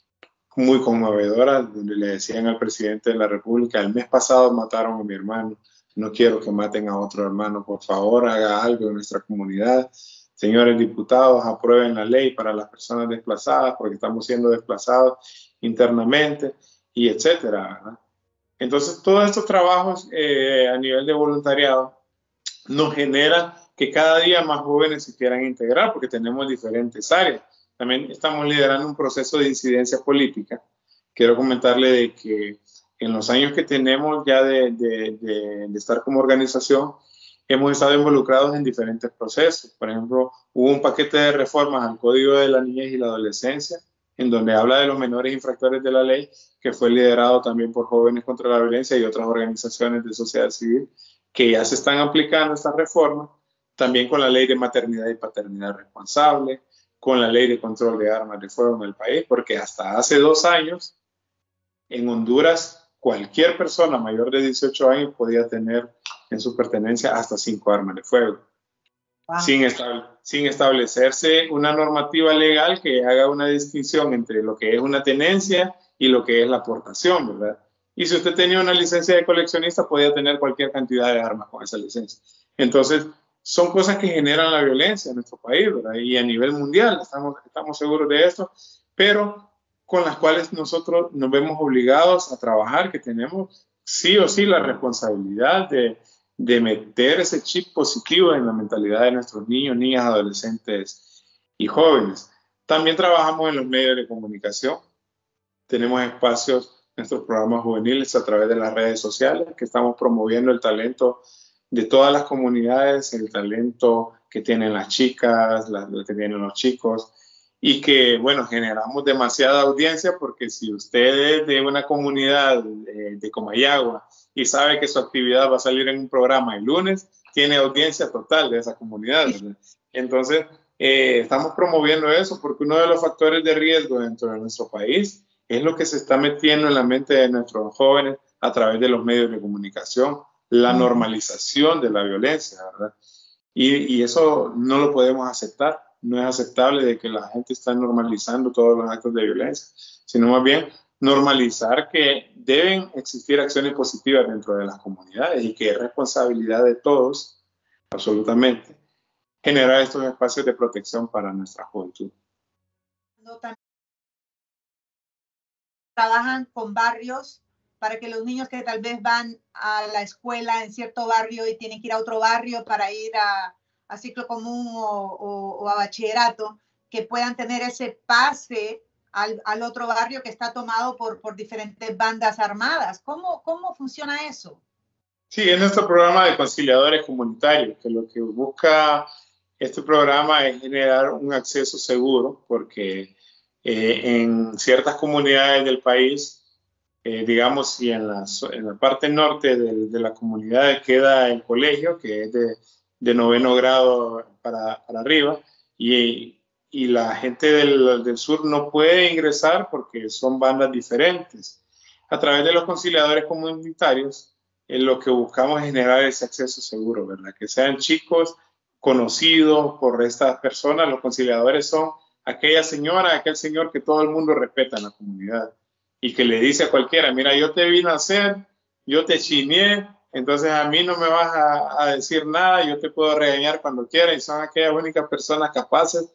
S6: muy conmovedoras donde le decían al presidente de la República: el mes pasado mataron a mi hermano, no quiero que maten a otro hermano, por favor haga algo en nuestra comunidad. Señores diputados, aprueben la ley para las personas desplazadas porque estamos siendo desplazados internamente, y etcétera, ¿verdad? Entonces, todos estos trabajos eh, a nivel de voluntariado nos generan que cada día más jóvenes se quieran integrar porque tenemos diferentes áreas. También estamos liderando un proceso de incidencia política. Quiero comentarle de que en los años que tenemos ya de, de, de, de estar como organización, hemos estado involucrados en diferentes procesos. Por ejemplo, hubo un paquete de reformas al Código de la Niñez y la Adolescencia, en donde habla de los menores infractores de la ley, que fue liderado también por Jóvenes contra la Violencia y otras organizaciones de sociedad civil, que ya se están aplicando estas reformas, también con la ley de maternidad y paternidad responsable, con la ley de control de armas de fuego en el país, porque hasta hace dos años, en Honduras, cualquier persona mayor de dieciocho años podía tener en su pertenencia hasta cinco armas de fuego. Wow. Sin, estable, sin establecerse una normativa legal que haga una distinción entre lo que es una tenencia y lo que es la aportación, ¿verdad? Y si usted tenía una licencia de coleccionista, podía tener cualquier cantidad de armas con esa licencia. Entonces, son cosas que generan la violencia en nuestro país, ¿verdad? Y a nivel mundial, estamos, estamos seguros de esto, pero con las cuales nosotros nos vemos obligados a trabajar, que tenemos sí o sí la responsabilidad de, de meter ese chip positivo en la mentalidad de nuestros niños, niñas, adolescentes y jóvenes. También trabajamos en los medios de comunicación. Tenemos espacios, nuestros programas juveniles a través de las redes sociales, que estamos promoviendo el talento de todas las comunidades, el talento que tienen las chicas, la, lo que tienen los chicos, y que, bueno, generamos demasiada audiencia porque si usted es de una comunidad de, de Comayagua y sabe que su actividad va a salir en un programa el lunes, tiene audiencia total de esa comunidad, ¿verdad? Entonces, eh, estamos promoviendo eso porque uno de los factores de riesgo dentro de nuestro país es lo que se está metiendo en la mente de nuestros jóvenes a través de los medios de comunicación, la normalización de la violencia, ¿verdad? Y, y eso no lo podemos aceptar. No es aceptable de que la gente está normalizando todos los actos de violencia, sino más bien normalizar que deben existir acciones positivas dentro de las comunidades y que es responsabilidad de todos, absolutamente, generar estos espacios de protección para nuestra juventud.
S1: Trabajan con barrios para que los niños que tal vez van a la escuela en cierto barrio y tienen que ir a otro barrio para ir a, a ciclo común o, o, o a bachillerato, que puedan tener ese pase al, al otro barrio que está tomado por, por diferentes bandas armadas. ¿Cómo, cómo funciona eso?
S6: Sí, es nuestro programa de conciliadores comunitarios, que lo que busca este programa es generar un acceso seguro, porque eh, en ciertas comunidades del país, Eh, digamos, si en la, en la parte norte de, de la comunidad queda el colegio, que es de, de noveno grado para, para arriba, y, y la gente del, del sur no puede ingresar porque son bandas diferentes. A través de los conciliadores comunitarios, eh, lo que buscamos es generar ese acceso seguro, ¿verdad? Que sean chicos conocidos por estas personas. Los conciliadores son aquella señora, aquel señor que todo el mundo respeta en la comunidad y que le dice a cualquiera: mira, yo te vine a hacer, yo te chineé, entonces a mí no me vas a, a decir nada, yo te puedo regañar cuando quiera, y son aquellas únicas personas capaces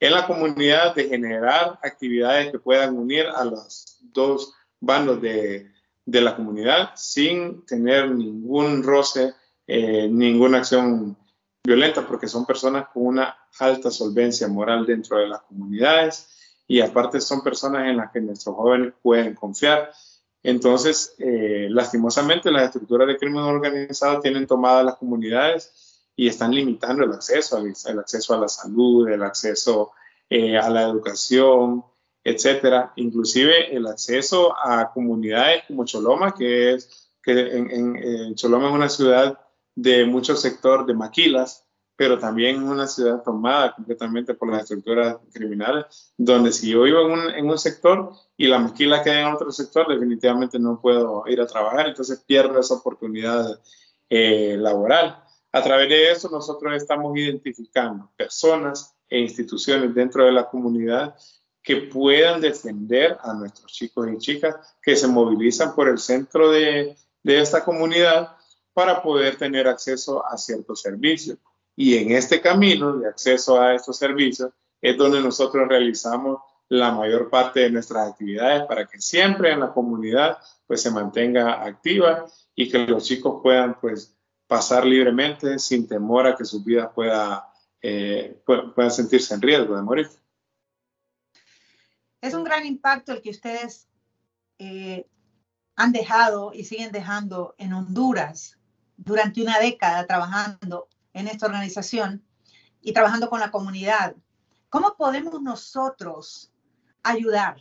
S6: en la comunidad, de generar actividades que puedan unir a los dos bandos de, de la comunidad sin tener ningún roce, eh, ninguna acción violenta, porque son personas con una alta solvencia moral dentro de las comunidades y aparte son personas en las que nuestros jóvenes pueden confiar. Entonces, eh, lastimosamente, las estructuras de crimen organizado tienen tomadas las comunidades y están limitando el acceso, el acceso a la salud, el acceso eh, a la educación, etcétera. Inclusive el acceso a comunidades como Choloma, que es que en, en, en Choloma es una ciudad de mucho sector de maquilas, pero también una ciudad tomada completamente por las estructuras criminales, donde si yo vivo en un, en un sector y la maquila queda en otro sector, definitivamente no puedo ir a trabajar, entonces pierdo esa oportunidad eh, laboral. A través de eso nosotros estamos identificando personas e instituciones dentro de la comunidad que puedan defender a nuestros chicos y chicas que se movilizan por el centro de, de esta comunidad para poder tener acceso a ciertos servicios. Y en este camino de acceso a estos servicios es donde nosotros realizamos la mayor parte de nuestras actividades para que siempre en la comunidad pues se mantenga activa y que los chicos puedan pues pasar libremente sin temor a que su vida pueda, eh, pueda, pueda sentirse en riesgo de morir.
S1: Es un gran impacto el que ustedes eh, han dejado y siguen dejando en Honduras durante una década trabajando en esta organización y trabajando con la comunidad. ¿Cómo podemos nosotros ayudar?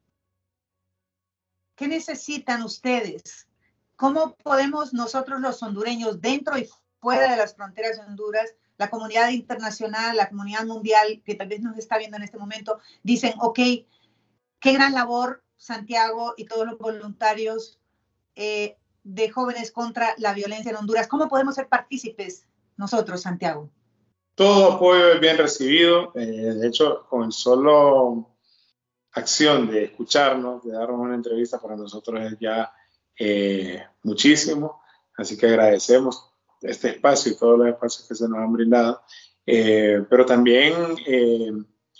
S1: ¿Qué necesitan ustedes? ¿Cómo podemos nosotros los hondureños, dentro y fuera de las fronteras de Honduras, la comunidad internacional, la comunidad mundial que tal vez nos está viendo en este momento, dicen, ok, qué gran labor Santiago y todos los voluntarios eh, de Jóvenes contra la Violencia en Honduras? ¿Cómo podemos ser partícipes nosotros, Santiago?
S6: Todo apoyo es bien recibido. Eh, de hecho, con solo acción de escucharnos, de darnos una entrevista, para nosotros es ya eh, muchísimo. Así que agradecemos este espacio y todos los espacios que se nos han brindado. Eh, pero también, eh,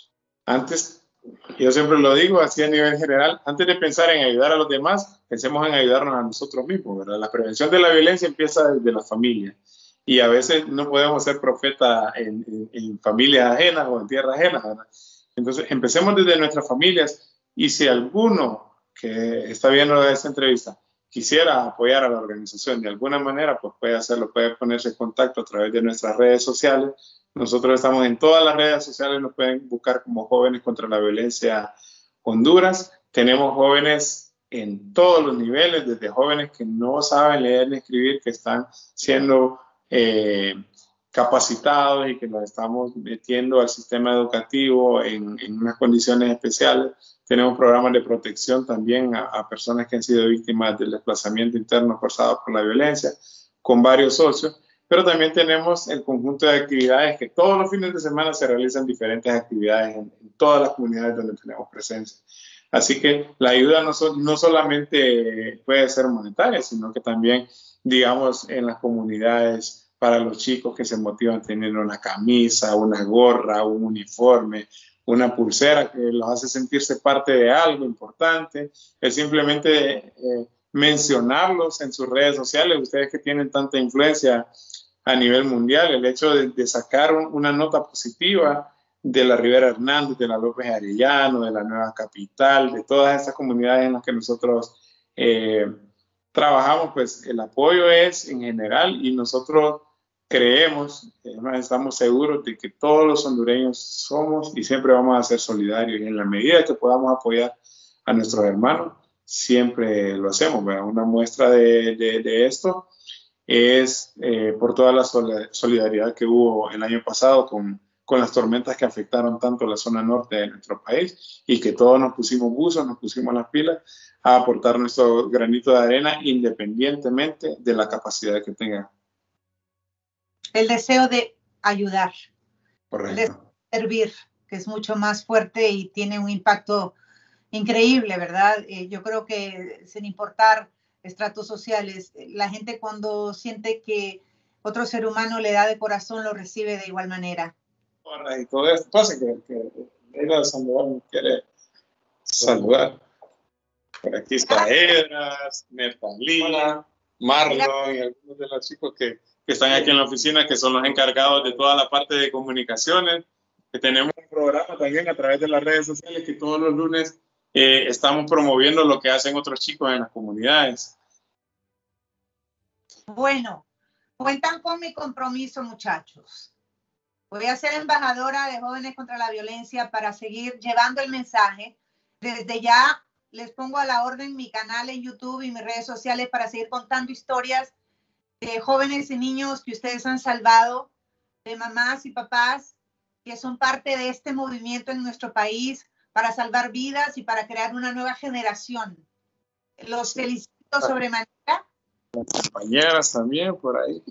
S6: antes, yo siempre lo digo así a nivel general, antes de pensar en ayudar a los demás, pensemos en ayudarnos a nosotros mismos, ¿verdad? La prevención de la violencia empieza desde la familia. Y a veces no podemos ser profetas en, en, en familias ajenas o en tierras ajenas, ¿verdad? Entonces, empecemos desde nuestras familias y si alguno que está viendo esta entrevista quisiera apoyar a la organización de alguna manera, pues puede hacerlo, puede ponerse en contacto a través de nuestras redes sociales. Nosotros estamos en todas las redes sociales, nos pueden buscar como Jóvenes contra la Violencia Honduras. Tenemos jóvenes en todos los niveles, desde jóvenes que no saben leer ni escribir, que están siendo Eh, capacitados y que nos estamos metiendo al sistema educativo en, en unas condiciones especiales. Tenemos programas de protección también a, a personas que han sido víctimas del desplazamiento interno forzado por la violencia, con varios socios, pero también tenemos el conjunto de actividades que todos los fines de semana se realizan diferentes actividades en, en todas las comunidades donde tenemos presencia. Así que la ayuda no, so, no solamente puede ser monetaria, sino que también, digamos, en las comunidades, para los chicos que se motivan teniendo una camisa, una gorra, un uniforme, una pulsera que los hace sentirse parte de algo importante, es simplemente eh, mencionarlos en sus redes sociales, ustedes que tienen tanta influencia a nivel mundial, el hecho de, de sacar un, una nota positiva de la Rivera Hernández, de la López Arellano, de la Nueva Capital, de todas estas comunidades en las que nosotros eh, trabajamos, pues el apoyo es en general y nosotros creemos, además estamos seguros de que todos los hondureños somos y siempre vamos a ser solidarios y en la medida que podamos apoyar a nuestros hermanos, siempre lo hacemos, ¿verdad? Una muestra de, de, de esto es eh, por toda la solidaridad que hubo el año pasado con, con las tormentas que afectaron tanto la zona norte de nuestro país y que todos nos pusimos buzos, nos pusimos las pilas a aportar nuestro granito de arena independientemente de la capacidad que tenga.
S1: El deseo de ayudar,
S6: Correcto.
S1: El deseo de servir, que es mucho más fuerte y tiene un impacto increíble, ¿verdad? Eh, yo creo que sin importar estratos sociales, la gente cuando siente que otro ser humano le da de corazón, lo recibe de igual manera.
S6: y todo esto. Pasa que, que Neida Sandoval me quiere saludar. Por aquí está Edras, Nepalí, Marlon y algunos de los chicos que, que están aquí en la oficina, que son los encargados de toda la parte de comunicaciones. Que tenemos un programa también a través de las redes sociales que todos los lunes eh, estamos promoviendo lo que hacen otros chicos en las comunidades.
S1: Bueno, cuentan con mi compromiso, muchachos. Voy a ser embajadora de Jóvenes contra la Violencia para seguir llevando el mensaje. Desde ya les pongo a la orden mi canal en YouTube y mis redes sociales para seguir contando historias de jóvenes y niños que ustedes han salvado, de mamás y papás que son parte de este movimiento en nuestro país para salvar vidas y para crear una nueva generación. Los felicito sobremanera.
S6: Compañeras también por ahí.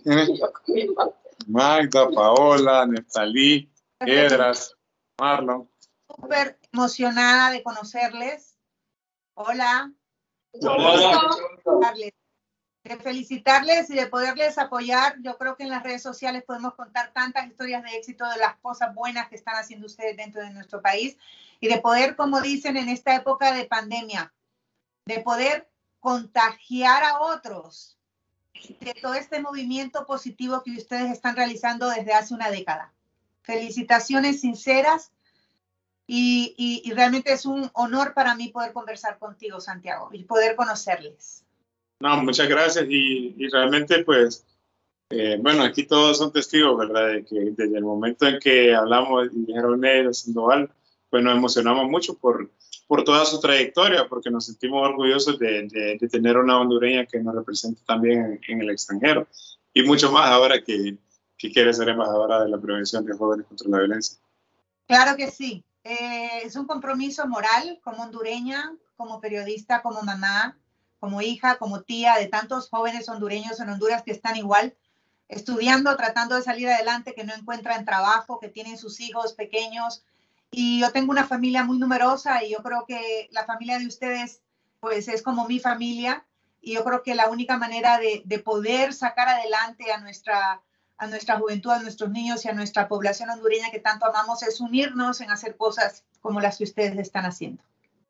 S6: Magda, Paola, Neftalí, Edras, Marlon.
S1: Súper emocionada de conocerles. Hola.
S6: Hola.
S1: De felicitarles y de poderles apoyar. Yo creo que en las redes sociales podemos contar tantas historias de éxito de las cosas buenas que están haciendo ustedes dentro de nuestro país y de poder, como dicen en esta época de pandemia, de poder contagiar a otros de todo este movimiento positivo que ustedes están realizando desde hace una década. Felicitaciones sinceras y, y, y realmente es un honor para mí poder conversar contigo, Santiago, y poder conocerles.
S6: No, muchas gracias y, y realmente pues, eh, bueno, aquí todos son testigos, ¿verdad? De que desde el momento en que hablamos de dijeron Neida Sandoval, pues nos emocionamos mucho por, por toda su trayectoria, porque nos sentimos orgullosos de, de, de tener una hondureña que nos represente también en, en el extranjero y mucho más ahora que, que quiere ser embajadora de la prevención de jóvenes contra la violencia.
S1: Claro que sí, eh, es un compromiso moral como hondureña, como periodista, como mamá, como hija, como tía de tantos jóvenes hondureños en Honduras que están igual, estudiando, tratando de salir adelante, que no encuentran trabajo, que tienen sus hijos pequeños. Y yo tengo una familia muy numerosa y yo creo que la familia de ustedes pues es como mi familia y yo creo que la única manera de, de poder sacar adelante a nuestra, a nuestra juventud, a nuestros niños y a nuestra población hondureña que tanto amamos es unirnos en hacer cosas como las que ustedes están haciendo.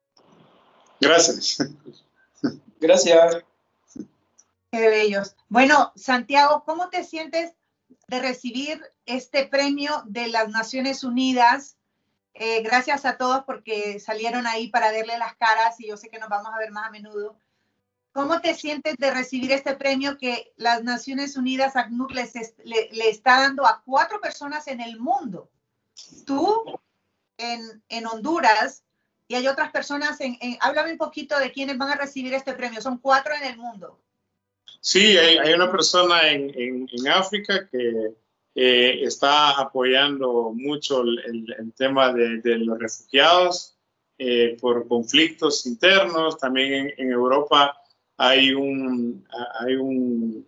S6: Gracias.
S7: Gracias.
S1: Qué bellos. Bueno, Santiago, ¿cómo te sientes de recibir este premio de las Naciones Unidas? Eh, gracias a todos porque salieron ahí para verle las caras y yo sé que nos vamos a ver más a menudo. ¿Cómo te sientes de recibir este premio que las Naciones Unidas, ACNUR, les est le, le está dando a cuatro personas en el mundo? Tú en, en Honduras y hay otras personas, en, en, háblame un poquito de quiénes van a recibir este premio. Son cuatro en el mundo.
S6: Sí, hay, hay una persona en, en, en África que eh, está apoyando mucho el, el, el tema de, de los refugiados eh, por conflictos internos. También en, en Europa hay un, hay un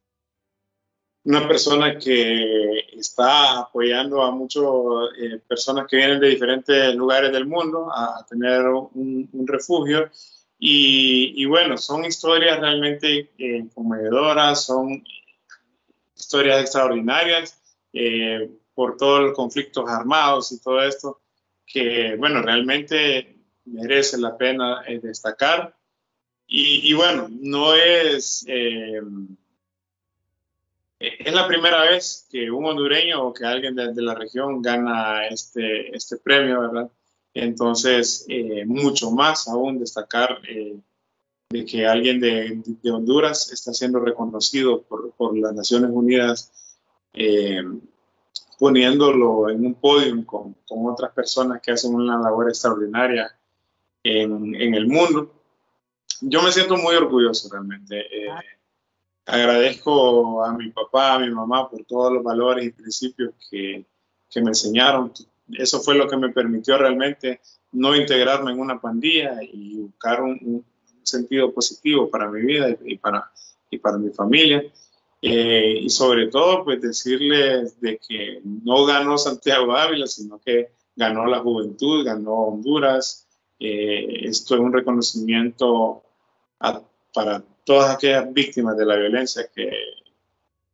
S6: una persona que está apoyando a muchas eh, personas que vienen de diferentes lugares del mundo a, a tener un, un refugio. Y, y bueno, son historias realmente eh, conmovedoras, son historias extraordinarias eh, por todos los conflictos armados y todo esto, que bueno, realmente merece la pena eh, destacar. Y, y bueno, no es... Eh, Es la primera vez que un hondureño o que alguien de, de la región gana este, este premio, ¿verdad? Entonces, eh, mucho más aún destacar eh, de que alguien de, de Honduras está siendo reconocido por, por las Naciones Unidas, eh, poniéndolo en un podio con, con otras personas que hacen una labor extraordinaria en, en el mundo. Yo me siento muy orgulloso realmente. Eh, Agradezco a mi papá, a mi mamá por todos los valores y principios que, que me enseñaron. Eso fue lo que me permitió realmente no integrarme en una pandilla y buscar un, un sentido positivo para mi vida y, y, para, y para mi familia. Eh, y sobre todo, pues decirles de que no ganó Santiago Ávila, sino que ganó la juventud, ganó Honduras. Eh, esto es un reconocimiento a, para todas aquellas víctimas de la violencia que,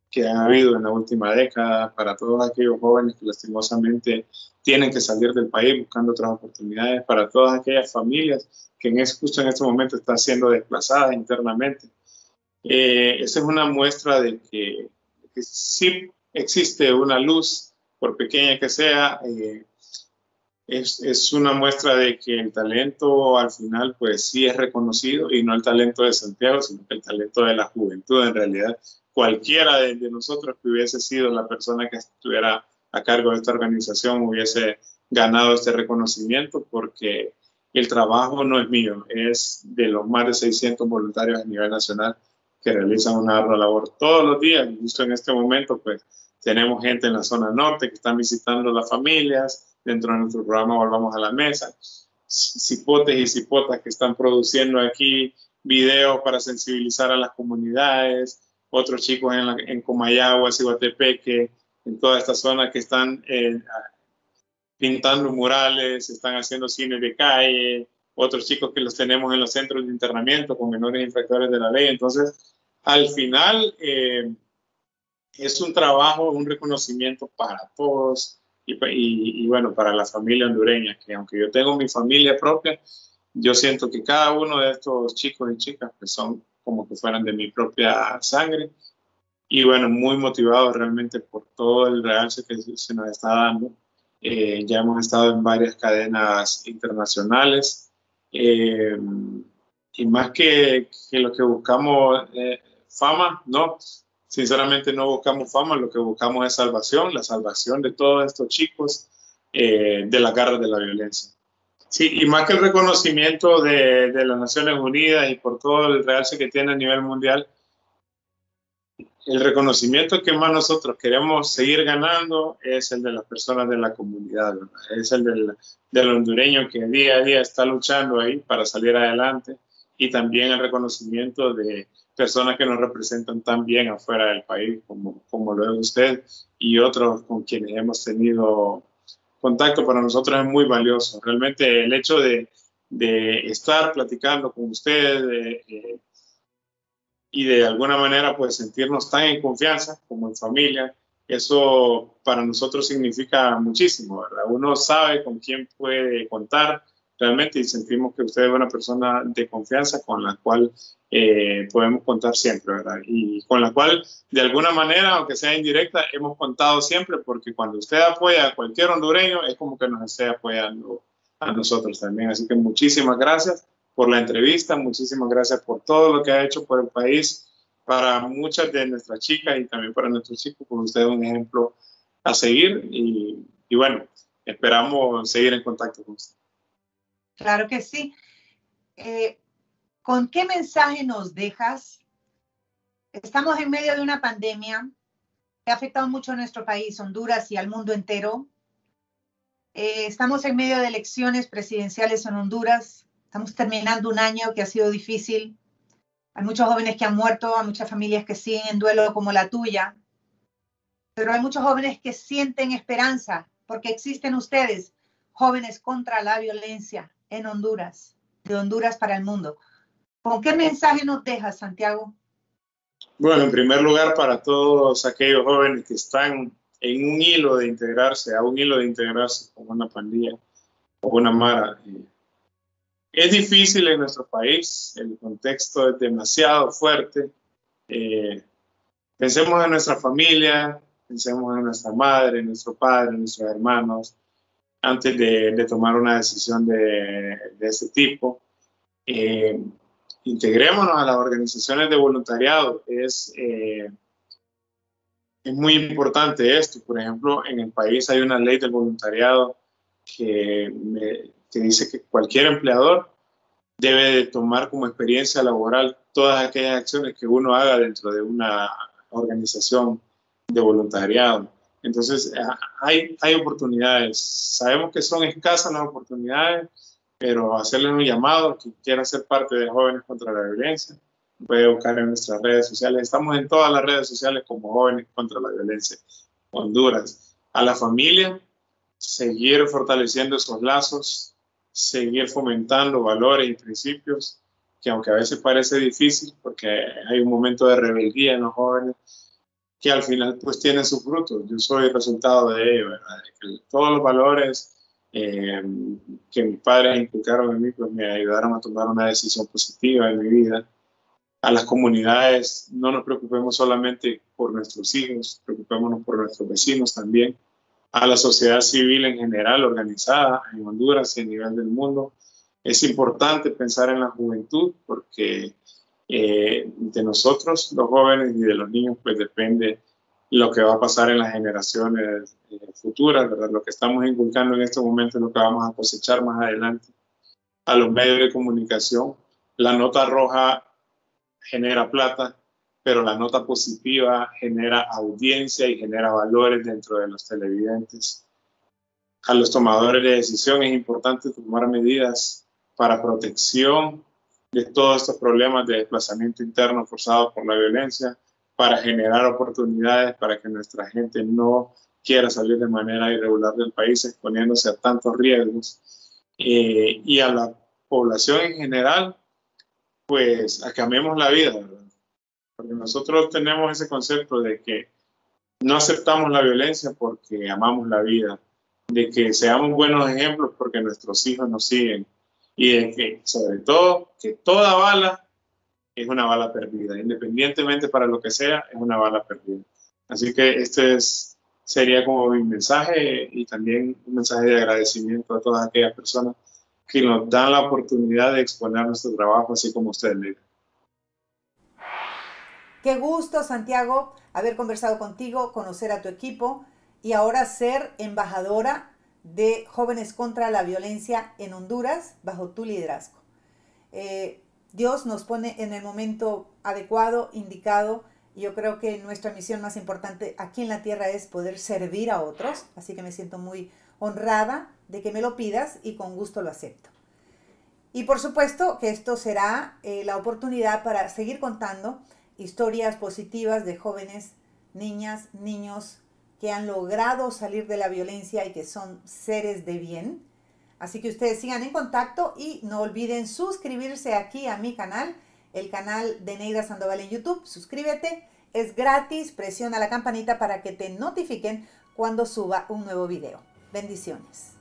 S6: que han habido en la última década, para todos aquellos jóvenes que lastimosamente tienen que salir del país buscando otras oportunidades, para todas aquellas familias que en es, justo en este momento están siendo desplazadas internamente. Eh, esa es una muestra de que, que sí existe una luz, por pequeña que sea. eh, es, es una muestra de que el talento al final pues sí es reconocido, y no el talento de Santiago, sino que el talento de la juventud. En realidad, cualquiera de, de nosotros que hubiese sido la persona que estuviera a cargo de esta organización hubiese ganado este reconocimiento, porque el trabajo no es mío, es de los más de seiscientos voluntarios a nivel nacional que realizan una ardua labor todos los días. Justo en este momento pues tenemos gente en la zona norte que están visitando las familias. Dentro de nuestro programa Volvamos a la Mesa, cipotes y cipotas que están produciendo aquí videos para sensibilizar a las comunidades, otros chicos en, la, en Comayagua, Ciguatepeque, en toda esta zona que están eh, pintando murales, están haciendo cine de calle, otros chicos que los tenemos en los centros de internamiento con menores infractores de la ley. Entonces, al final, eh, es un trabajo, un reconocimiento para todos. Y, y, y bueno, para la familia hondureña, que aunque yo tengo mi familia propia, yo siento que cada uno de estos chicos y chicas pues son como que fueran de mi propia sangre. Y bueno, muy motivados realmente por todo el realce que se nos está dando. Eh, ya hemos estado en varias cadenas internacionales. Eh, y más que, que lo que buscamos, eh, fama, no. Sinceramente no buscamos fama, lo que buscamos es salvación, la salvación de todos estos chicos eh, de las garras de la violencia. Sí, y más que el reconocimiento de, de las Naciones Unidas y por todo el realce que tiene a nivel mundial, el reconocimiento que más nosotros queremos seguir ganando es el de las personas de la comunidad, ¿verdad? Es el del, del hondureño que día a día está luchando ahí para salir adelante, y también el reconocimiento de personas que nos representan tan bien afuera del país, como, como lo es usted y otros con quienes hemos tenido contacto. Para nosotros es muy valioso. Realmente el hecho de, de estar platicando con usted de, eh, y de alguna manera pues sentirnos tan en confianza como en familia, eso para nosotros significa muchísimo, ¿verdad? Uno sabe con quién puede contar realmente, y sentimos que usted es una persona de confianza con la cual eh, podemos contar siempre, ¿verdad? Y con la cual, de alguna manera, aunque sea indirecta, hemos contado siempre, porque cuando usted apoya a cualquier hondureño, es como que nos esté apoyando a nosotros también. Así que muchísimas gracias por la entrevista, muchísimas gracias por todo lo que ha hecho por el país, para muchas de nuestras chicas y también para nuestros chicos, porque usted es un ejemplo a seguir, y, y bueno, esperamos seguir en contacto con usted.
S1: Claro que sí. Eh, ¿Con qué mensaje nos dejas? Estamos en medio de una pandemia que ha afectado mucho a nuestro país, Honduras, y al mundo entero. Eh, estamos en medio de elecciones presidenciales en Honduras. Estamos terminando un año que ha sido difícil. Hay muchos jóvenes que han muerto, hay muchas familias que siguen en duelo como la tuya. Pero hay muchos jóvenes que sienten esperanza porque existen ustedes, jóvenes contra la violencia en Honduras, de Honduras para el mundo. ¿Con qué mensaje nos dejas, Santiago?
S6: Bueno, en primer lugar, para todos aquellos jóvenes que están en un hilo de integrarse, a un hilo de integrarse con una pandilla o una mara. Es difícil en nuestro país, el contexto es demasiado fuerte. Eh, pensemos en nuestra familia, pensemos en nuestra madre, en nuestro padre, en nuestros hermanos, antes de, de tomar una decisión de, de ese tipo. Eh, integrémonos a las organizaciones de voluntariado. Es, eh, es muy importante esto. Por ejemplo, en el país hay una ley del voluntariado que, me, que dice que cualquier empleador debe de tomar como experiencia laboral todas aquellas acciones que uno haga dentro de una organización de voluntariado. Entonces, hay, hay oportunidades. Sabemos que son escasas las oportunidades, pero hacerle un llamado a quien quiera ser parte de Jóvenes contra la Violencia. Puede buscar en nuestras redes sociales. Estamos en todas las redes sociales como Jóvenes contra la Violencia Honduras. A la familia, seguir fortaleciendo esos lazos, seguir fomentando valores y principios, que aunque a veces parece difícil, porque hay un momento de rebeldía en los jóvenes, que al final pues tienen sus frutos. Yo soy el resultado de ello, ¿verdad? Que todos los valores eh, que mis padres inculcaron en mí pues me ayudaron a tomar una decisión positiva en mi vida. A las comunidades no nos preocupemos solamente por nuestros hijos, preocupémonos por nuestros vecinos también. A la sociedad civil en general organizada en Honduras y a nivel del mundo. Es importante pensar en la juventud porque eh, de nosotros, los jóvenes y de los niños, pues depende lo que va a pasar en las generaciones eh, futuras, ¿verdad? Lo que estamos inculcando en este momento es lo que vamos a cosechar más adelante. A los medios de comunicación, la nota roja genera plata, pero la nota positiva genera audiencia y genera valores dentro de los televidentes. A los tomadores de decisión es importante tomar medidas para protección de todos estos problemas de desplazamiento interno forzado por la violencia, para generar oportunidades para que nuestra gente no quiera salir de manera irregular del país, exponiéndose a tantos riesgos. Eh, y a la población en general, pues a que amemos la vida, ¿verdad? Porque nosotros tenemos ese concepto de que no aceptamos la violencia porque amamos la vida, de que seamos buenos ejemplos porque nuestros hijos nos siguen y de que, sobre todo, que toda bala es una bala perdida, independientemente para lo que sea, es una bala perdida. Así que este es, sería como mi mensaje y también un mensaje de agradecimiento a todas aquellas personas que nos dan la oportunidad de exponer nuestro trabajo, así como ustedes, Neida.
S5: Qué gusto, Santiago, haber conversado contigo, conocer a tu equipo y ahora ser embajadora de Jóvenes contra la Violencia en Honduras bajo tu liderazgo. Eh, Dios nos pone en el momento adecuado, indicado, y yo creo que nuestra misión más importante aquí en la tierra es poder servir a otros, así que me siento muy honrada de que me lo pidas y con gusto lo acepto. Y por supuesto que esto será eh, la oportunidad para seguir contando historias positivas de jóvenes, niñas, niños que han logrado salir de la violencia y que son seres de bien. Así que ustedes sigan en contacto y no olviden suscribirse aquí a mi canal, el canal de Neida Sandoval en YouTube. Suscríbete, es gratis, presiona la campanita para que te notifiquen cuando suba un nuevo video. Bendiciones.